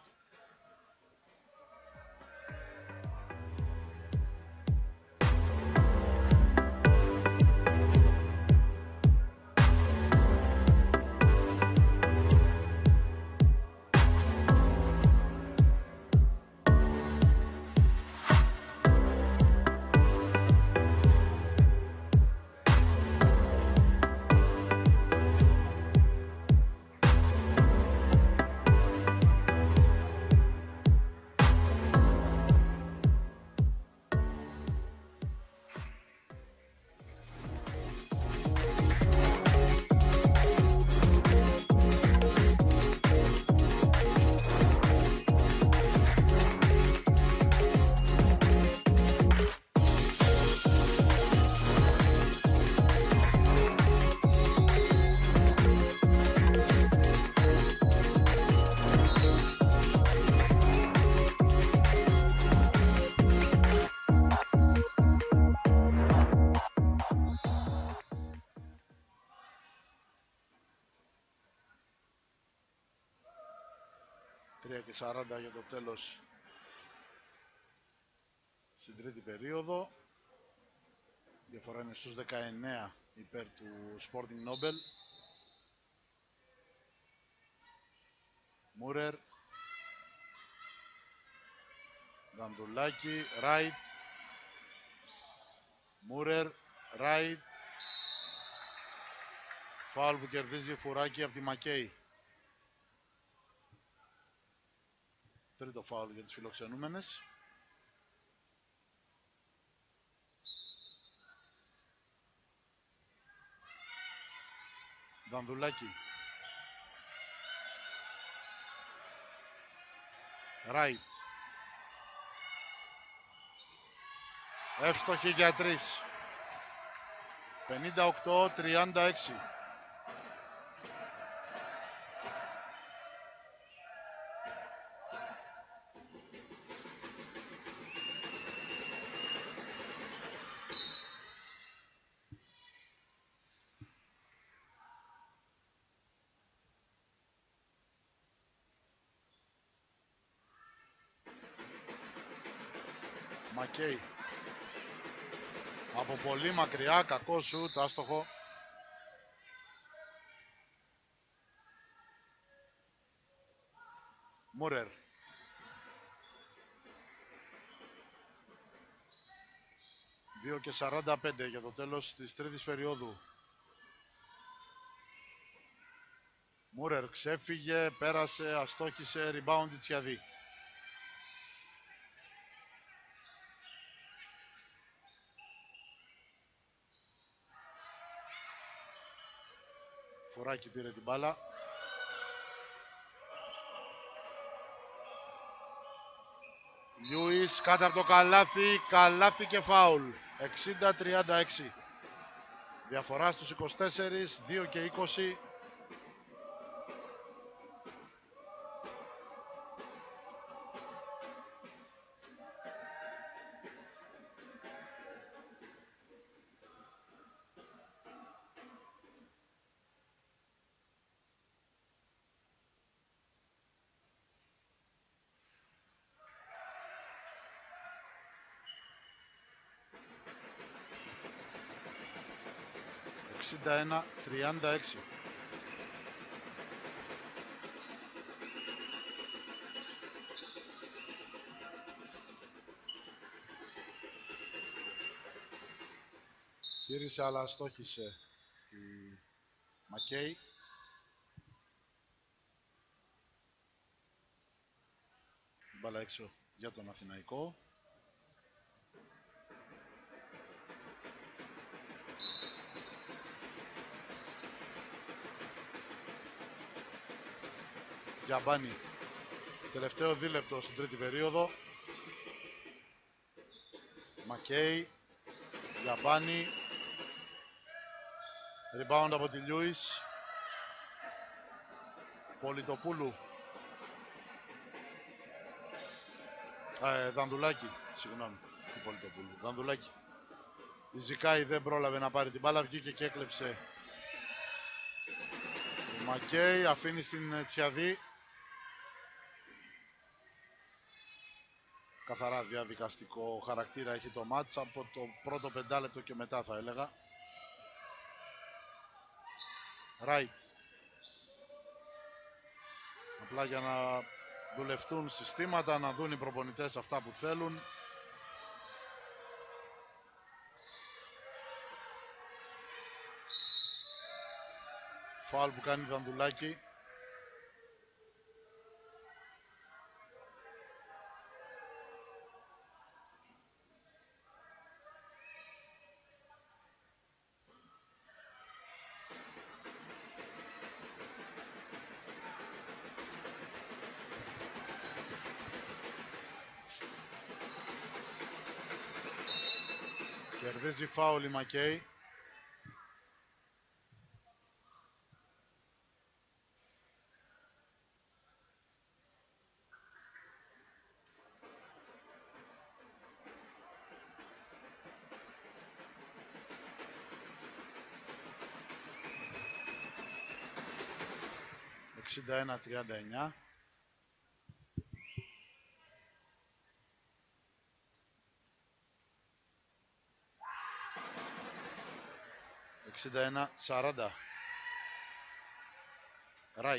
τρία και σαράντα για το τέλος στην τρίτη περίοδο. Η διαφορά είναι στους δεκαεννέα υπέρ του Sporting Nobel. Μούρερ. Δανδουλάκη, Ράιτ. Μούρερ, Ράιτ. Φάουλ που κερδίζει Φουράκη από τη Μακέι. Τρίτο φάουλ για τις φιλοξενούμενες. Δανδουλάκη. Ράιτ. Εύστοχη για τρεις. πενήντα οκτώ τριάντα έξι. Μακέι. Από πολύ μακριά, κακό σουτ, άστοχο. Μούρερ. δύο και σαράντα πέντε για το τέλος της τρίτης περίοδου. Μούρερ ξέφυγε, πέρασε, αστόχησε, rebound η Τσιαδί. Φοράκι πήρε την μπάλα. Λιούις κάτω από το καλάθι, καλάθι και φάουλ. εξήντα τριάντα έξι. Διαφορά στους είκοσι τέσσερα, δύο και είκοσι. εξήντα ένα τριάντα έξι. Γύρισε αλλά στόχισε τη Μακέι. Μπάλα έξω για τον Αθηναϊκό. Γιαμπάνι. Τελευταίο δίλεπτο στην τρίτη περίοδο. Μακέι. Γιαμπάνι. Rebound από τη Λιούις. Πολιτοπούλου. Ε, Δανδουλάκη, συγγνώμη. Τι Πολιτοπούλου. Δανδουλάκη. Η Ζικάη δεν πρόλαβε να πάρει την μπάλα. Βγήκε και έκλεψε. Ο Μακέι αφήνει στην Τσιαδί. Καθαρά διαδικαστικό χαρακτήρα έχει το μάτς από το πρώτο πεντάλεπτο και μετά θα έλεγα. Ράιτ. Απλά για να δουλευτούν συστήματα, να δουν οι προπονητές αυτά που θέλουν. Φάουλ που κάνει Δανδουλάκη. Κερδίζει φάουλ η Μακέι. εξήντα ένα τριάντα εννιά. εξήντα ένα σαράντα. Ράιτ.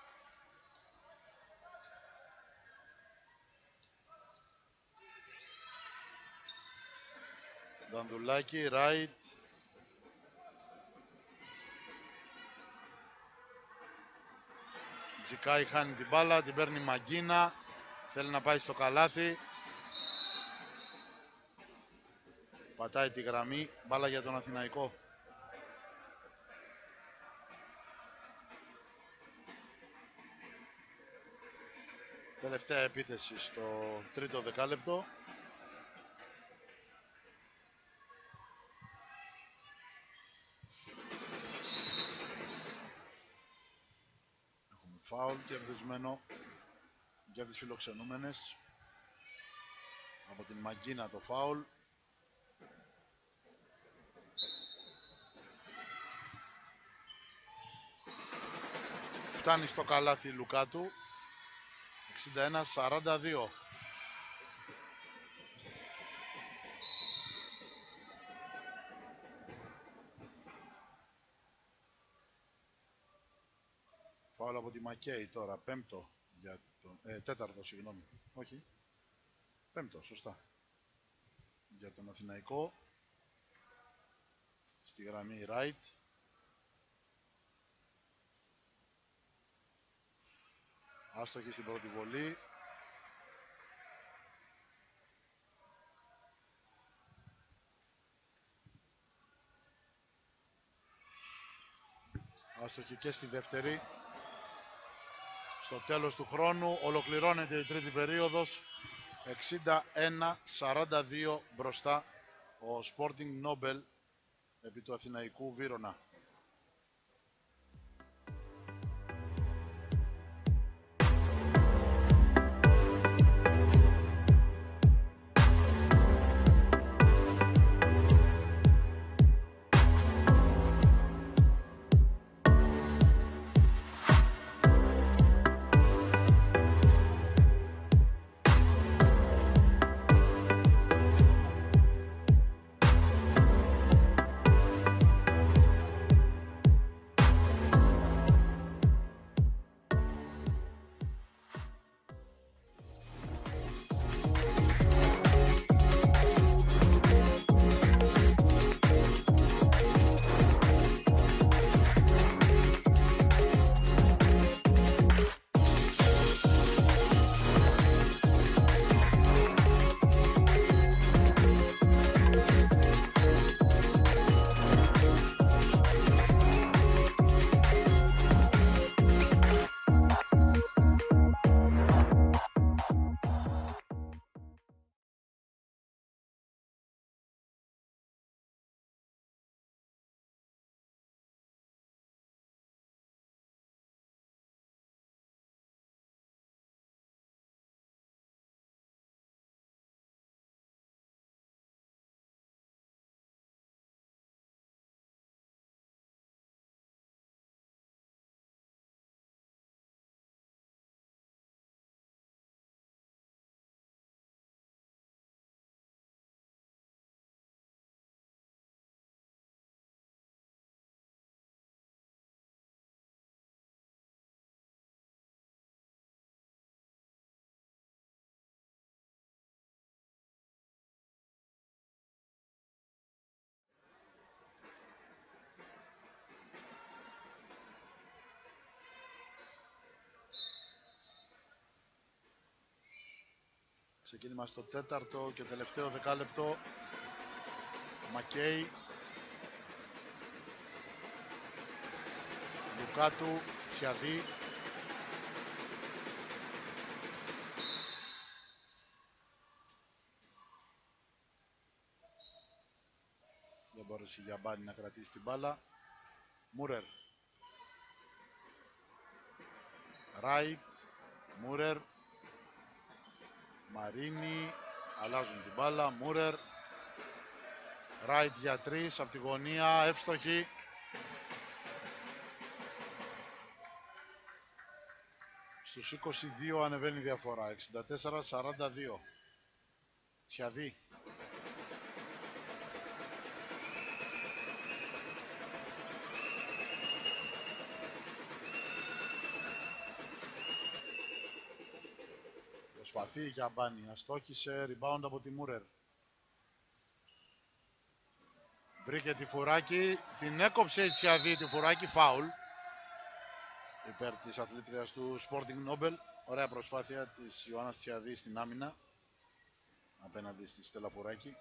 Δανδουλάκη, Ράιτ. Τζικάη χάνει την μπάλα, την παίρνει Μαγκίνα. Θέλει να πάει στο καλάθι. Πατάει τη γραμμή, μπάλα για τον Αθηναϊκό. Τελευταία επίθεση στο τρίτο δεκάλεπτο. Έχουμε φάουλ κερδισμένο για τις φιλοξενούμενες. Από την Μαγκίνα το φάουλ. Φτάνει στο καλάθι Λουκάτου. εξήντα ένα σαράντα δύο. Φάουλ από τη Μακέι τώρα, πέμπτο για τον, ε, τέταρτο συγγνώμη, όχι, πέμπτο, σωστά, για τον Αθηναϊκό. Στη γραμμή right. Άστοχη στην πρώτη βολή. Άστοχη και στη δεύτερη. Στο τέλος του χρόνου ολοκληρώνεται η τρίτη περίοδος. εξήντα ένα σαράντα δύο μπροστά ο Sporting Nobel επί του Αθηναϊκού Βύρωνα. Ξεκίνημα στο τέταρτο και τελευταίο δεκάλεπτο. Μακέι. Λουκάτου, Τσιαδί. Δεν μπόρεσε η Γιαμπάνη να κρατήσει την μπάλα. Μούρερ. Ράιτ. Μούρερ. Μαρίνι. Αλλάζουν την μπάλα. Μούρερ. Ράιτ για τρεις από τη γωνία. Εύστοχη. Στους είκοσι δύο ανεβαίνει η διαφορά. εξήντα τέσσερα σαράντα δύο. Τσιαδί. Προσπαθεί η Γιαμπάνη. Αστόχησε. Rebound από τη Μούρερ. Βρήκε τη Φουράκη. Την έκοψε η Τσιαδί τη Φουράκη. Φάουλ. Υπέρ της αθλήτριας του Sporting Nobel. Ωραία προσπάθεια της Ιωάννας Τσιαδί στην άμυνα απέναντι στη Στέλλα Φουράκη.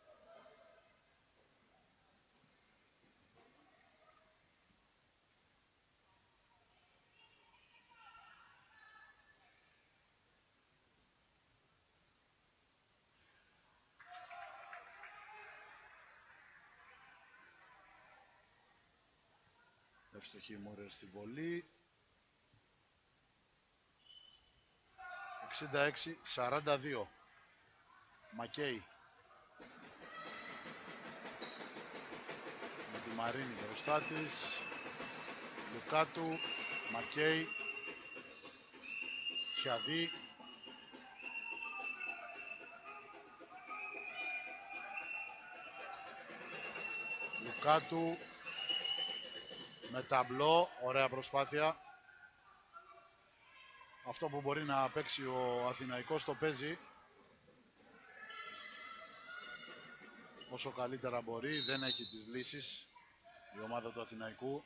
Ευστοχή Μούρερ στην βολή. εξήντα έξι σαράντα δύο. Μακέι. Με τη Μαρίνη μπροστά της. Λουκάτου. Μακέι. Τσιαδί. Λουκάτου. Με ταμπλό. Ωραία προσπάθεια. Αυτό που μπορεί να παίξει ο Αθηναϊκός το παίζει. Όσο καλύτερα μπορεί. Δεν έχει τις λύσεις η ομάδα του Αθηναϊκού.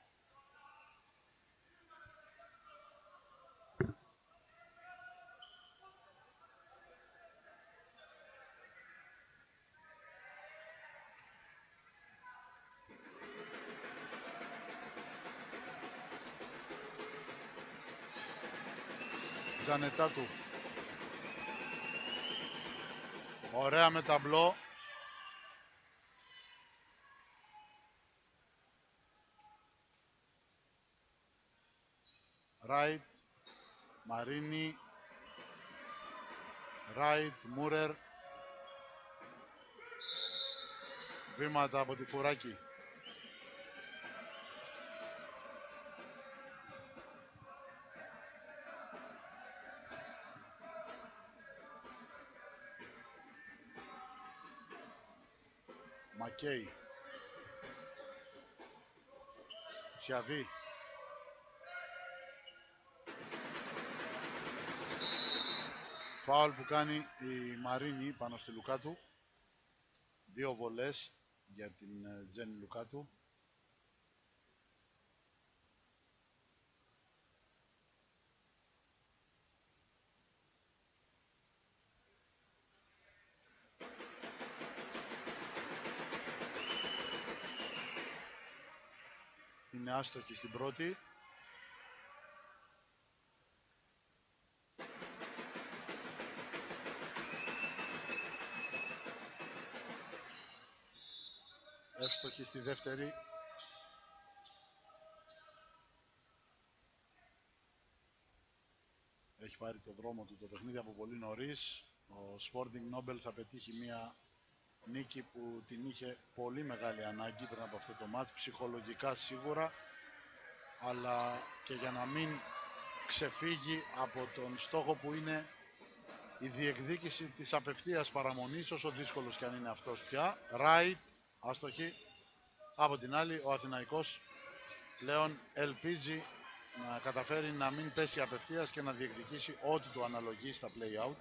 Τζανετάτου. Ωραία με ταμπλό. Ράιτ. Μαρίνι. Ράιτ. Μούρερ. Βήματα από τη Φουράκη. Μακέι. Τσιαδί. Φάουλ που κάνει η Μαρίνη πάνω στη Λουκάτου. Δύο βολές για την Τζέννη Λουκάτου. Είναι άστοχη στην πρώτη. Εύστοχη στη δεύτερη. Έχει πάρει το δρόμο του το παιχνίδι από πολύ νωρίς. Ο Sporting Nobel θα πετύχει μια νίκη που την είχε πολύ μεγάλη ανάγκη πριν από αυτό το μάτς. Ψυχολογικά σίγουρα, αλλά και για να μην ξεφύγει από τον στόχο που είναι η διεκδίκηση της απευθείας παραμονής, όσο δύσκολος και αν είναι αυτός πια. Right, άστοχη. Από την άλλη, ο Αθηναϊκός πλέον ελπίζει να καταφέρει να μην πέσει απευθείας και να διεκδικήσει ό,τι του αναλογεί στα play-out.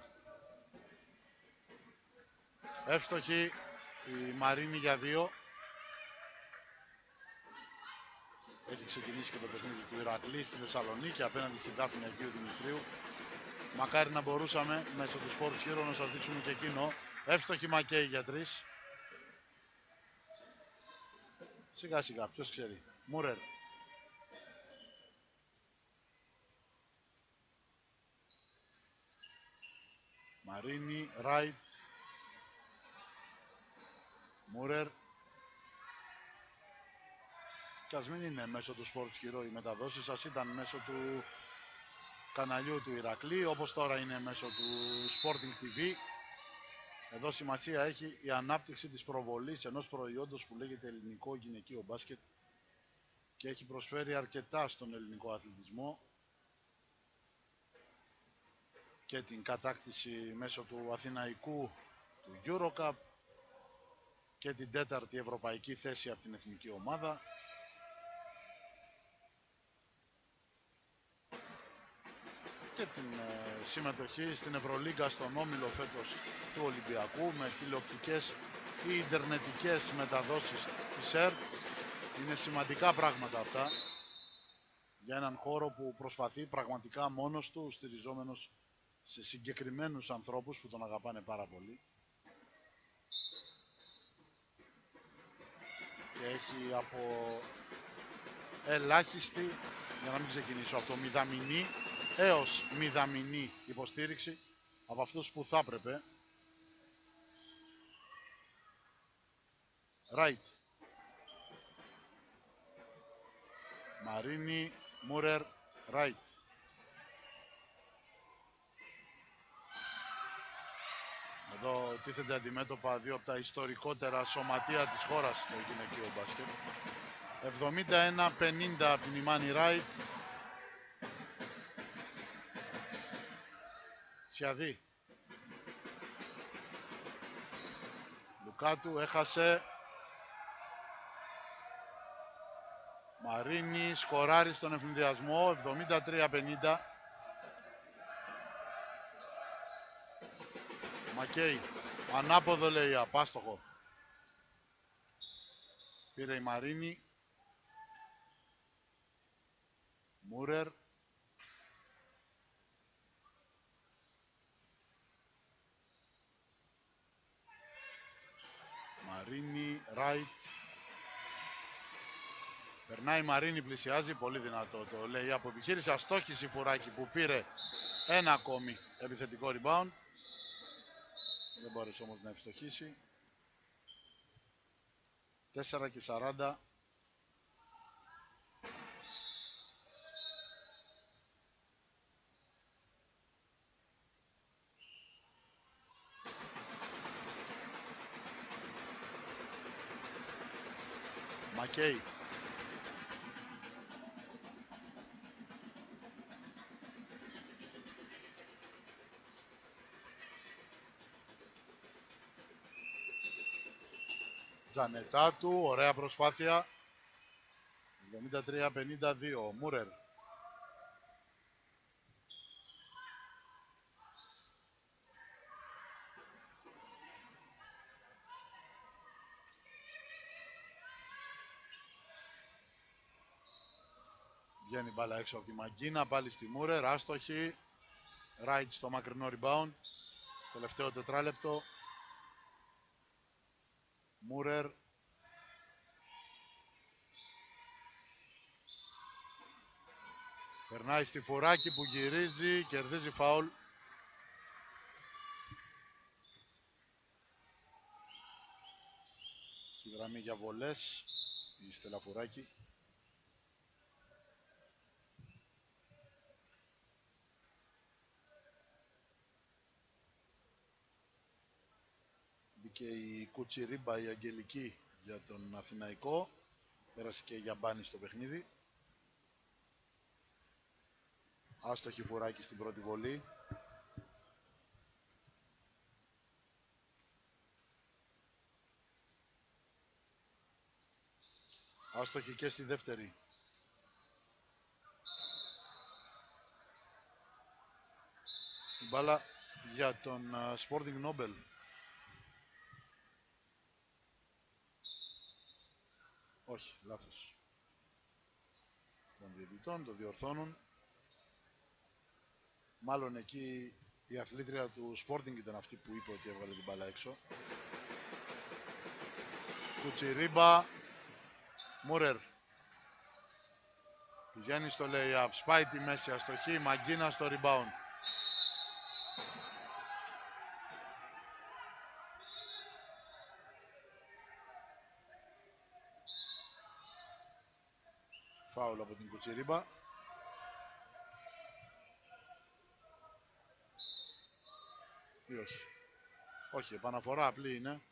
Εύστοχη η Μαρίνη για δύο. Έχει ξεκινήσει και το παιχνίδι του Ηρακλή στη Θεσσαλονίκη απέναντι στη Δάφνη Αγίου Δημητρίου. Μακάρι να μπορούσαμε μέσω του Sports Hero να σας δείξουμε και εκείνο. Εύστοχη Μακέι για τρεις. Σιγά σιγά, ποιος ξέρει. Μούρερ. Μαρίνι, Ράιτ. Μούρερ. Και ας μην είναι μέσω του Sports Hero οι μεταδόσεις, ας ήταν μέσω του καναλιού του Ηρακλή, όπως τώρα είναι μέσω του Sporting τι βι. Εδώ σημασία έχει η ανάπτυξη της προβολής ενός προϊόντος που λέγεται ελληνικό γυναικείο μπάσκετ και έχει προσφέρει αρκετά στον ελληνικό αθλητισμό και την κατάκτηση μέσω του αθηναϊκού του EuroCup και την τέταρτη ευρωπαϊκή θέση από την εθνική ομάδα. Και την ε, συμμετοχή στην Ευρωλίγκα στον όμιλο φέτος του Ολυμπιακού με τηλεοπτικές ή ιντερνετικές μεταδόσεις της ΕΡΤ. Είναι σημαντικά πράγματα αυτά για έναν χώρο που προσπαθεί πραγματικά μόνος του, στηριζόμενος σε συγκεκριμένους ανθρώπους που τον αγαπάνε πάρα πολύ. Και έχει από ελάχιστη, για να μην ξεκινήσω, από το μηδαμινή έως μηδαμινή υποστήριξη από αυτούς που θα έπρεπε. Ράιτ. Μαρίνι, Μούρερ, Ράιτ. Εδώ τίθενται αντιμέτωπα δύο από τα ιστορικότερα σωματεία της χώρας στο γυναικείο μπάσκετ. εβδομήντα ένα πενήντα από την Ιμάνι Ράιτ. Τσιαδί. Λουκάτου έχασε. Μαρίνι σκοράρει στον ευνηδιασμό. εβδομήντα τρία πενήντα. Μακέι. Ανάποδο λέει, απάστοχο. Πήρε η Μαρίνι. Μούρερ. Μαρίνι, Ράιτ. Περνάει η Μαρίνι, πλησιάζει, πολύ δυνατό το λέει από επιχείρηση. Αστόχηση Φουράκη που πήρε ένα ακόμη επιθετικό rebound. Δεν μπόρεσε όμως να ευστοχίσει. τέσσερα και σαράντα. Μακέι. Τζανετάτου, ωραία προσπάθεια. εβδομήντα τρία πενήντα δύο. Μούρερ. Βγαίνει μπάλα έξω από τη Μαγκίνα, πάλι στη Μούρερ, άστοχη. Ράιτ στο μακρινό rebound. Τελευταίο τετράλεπτο. Μούρερ. Περνάει στη Φουράκη που γυρίζει, κερδίζει φάουλ. Στη γραμμή για βολές η Στέλλα Φουράκη. Μπήκε η Κουτσιρίμπα, η Αγγελική, για τον Αθηναϊκό. Πέρασε και η Γιαμπάνη στο παιχνίδι. Άστοχη Φουράκη στην πρώτη βολή. Άστοχη και στη δεύτερη. Η μπάλα για τον uh, Sporting Nobel. Όχι, λάθος. Των διαιτητών, το διορθώνουν. Μάλλον εκεί η αθλήτρια του Sporting ήταν αυτή που είπε ότι έβγαλε την μπάλα έξω. Κουτσιρίμπα. Μούρερ. Πηγαίνει στο lay-up. Σπάει τη μέση αστοχή. Μαγκίνα στο rebound. Φάουλ από την Κουτσιρίμπα. Ή όχι. Όχι, επαναφορά απλή είναι.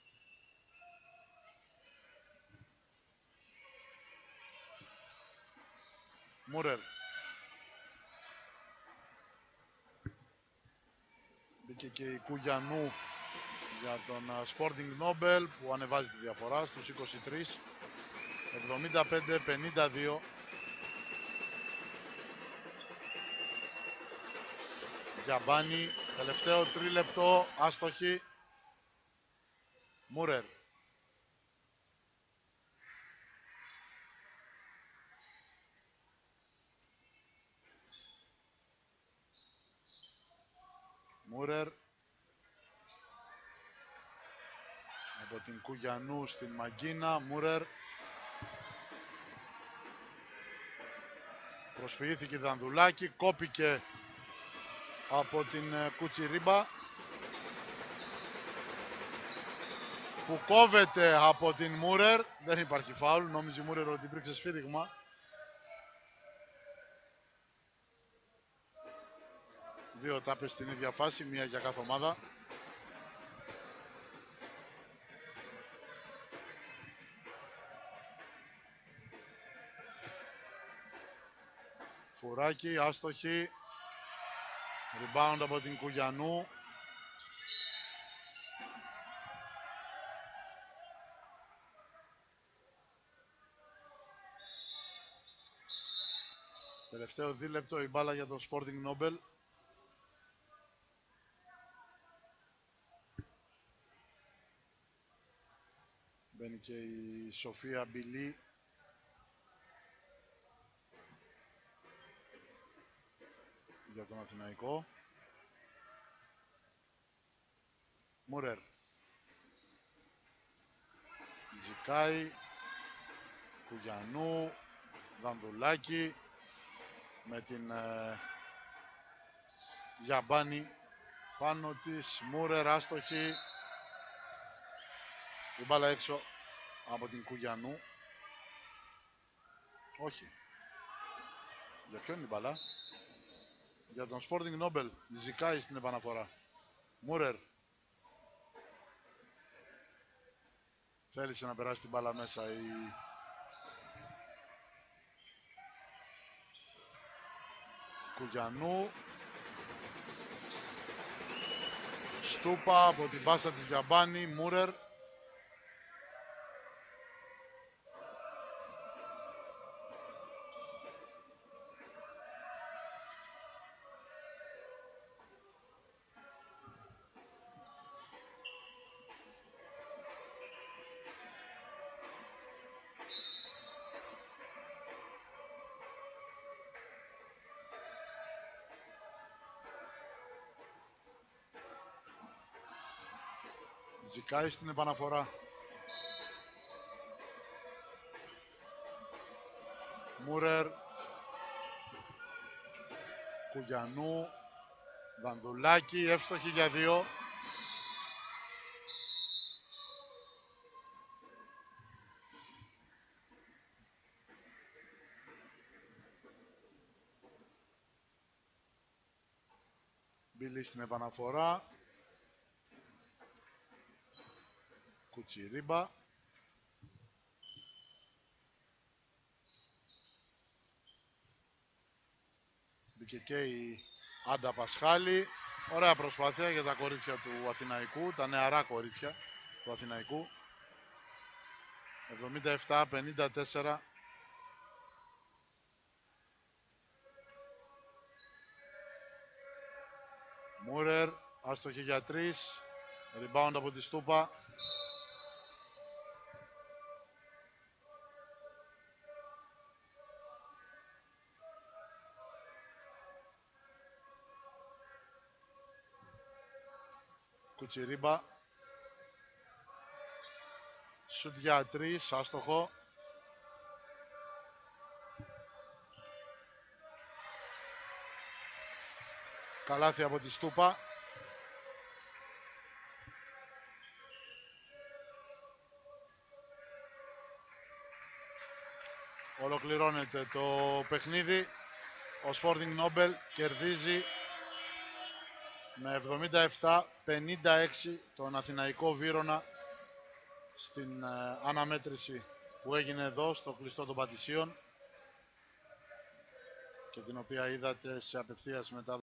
Μούρερ. Μπήκε και η Κουγιανού για τον Sporting Nobel που ανεβάζει τη διαφορά στους είκοσι τρία. εβδομήντα πέντε πενήντα δύο. Γιαμπάνι, τελευταίο τρίλεπτο, άστοχη. Μούρερ. Μούρερ. Από την Κουγιανού στην Μαγκίνα. Μούρερ. Προσφυγήθηκε η Δανδουλάκη, κόπηκε από την Κουτσιρίμπα που κόβεται από την Μούρερ. Δεν υπάρχει φάουλ, νόμιζε η Μούρερ ότι υπήρξε σφύριγμα. Δύο τάπες στην ίδια φάση, μία για κάθε ομάδα. Φουράκι, άστοχη. Rebound από την Κουγιανού. Τελευταίο δίλεπτο η μπάλα για το Sporting Nobel. Μπαίνει και η Σοφία Μπιλή. Για τον Αθηναϊκό. Μούρερ. Ζικάει. Κουγιανού. Δανδουλάκη. Με την ε, Γιαμπάνι πάνω της. Μούρερ άστοχη. Η μπάλα έξω από την Κουγιανού. Όχι. Για ποιον είναι η μπάλα? Για τον Sporting Nobel. Ζικάει στην επαναφορά. Μούρερ. Θέλησε να περάσει την μπάλα μέσα η Κουγιανού. Στούπα από την πάσα της Γιαμπάνι. Μούρερ. Ζικάει στην επαναφορά. Μούρερ. Κουγιανού. Δανδουλάκη, εύστοχη για δύο. Μπίλη στην επαναφορά. Κουτσιρίμπα. Μπήκε και η Άντα Πασχάλη. Ωραία προσπάθεια για τα κορίτσια του Αθηναϊκού, τα νεαρά κορίτσια του Αθηναϊκού. εβδομήντα επτά πενήντα τέσσερα. Μούρερ, άστοχη για τρεις. Rebound από τη Στούπα. Κουτσιρίμπα. Σουτ για τρεις, άστοχο. Καλάθι από τη Στούπα. Ολοκληρώνεται το παιχνίδι. Ο Sporting Noble κερδίζει με εβδομήντα επτά πενήντα έξι τον Αθηναϊκό Βύρωνα στην ε, αναμέτρηση που έγινε εδώ στο κλειστό των Πατησίων και την οποία είδατε σε απευθείας μετάδοση.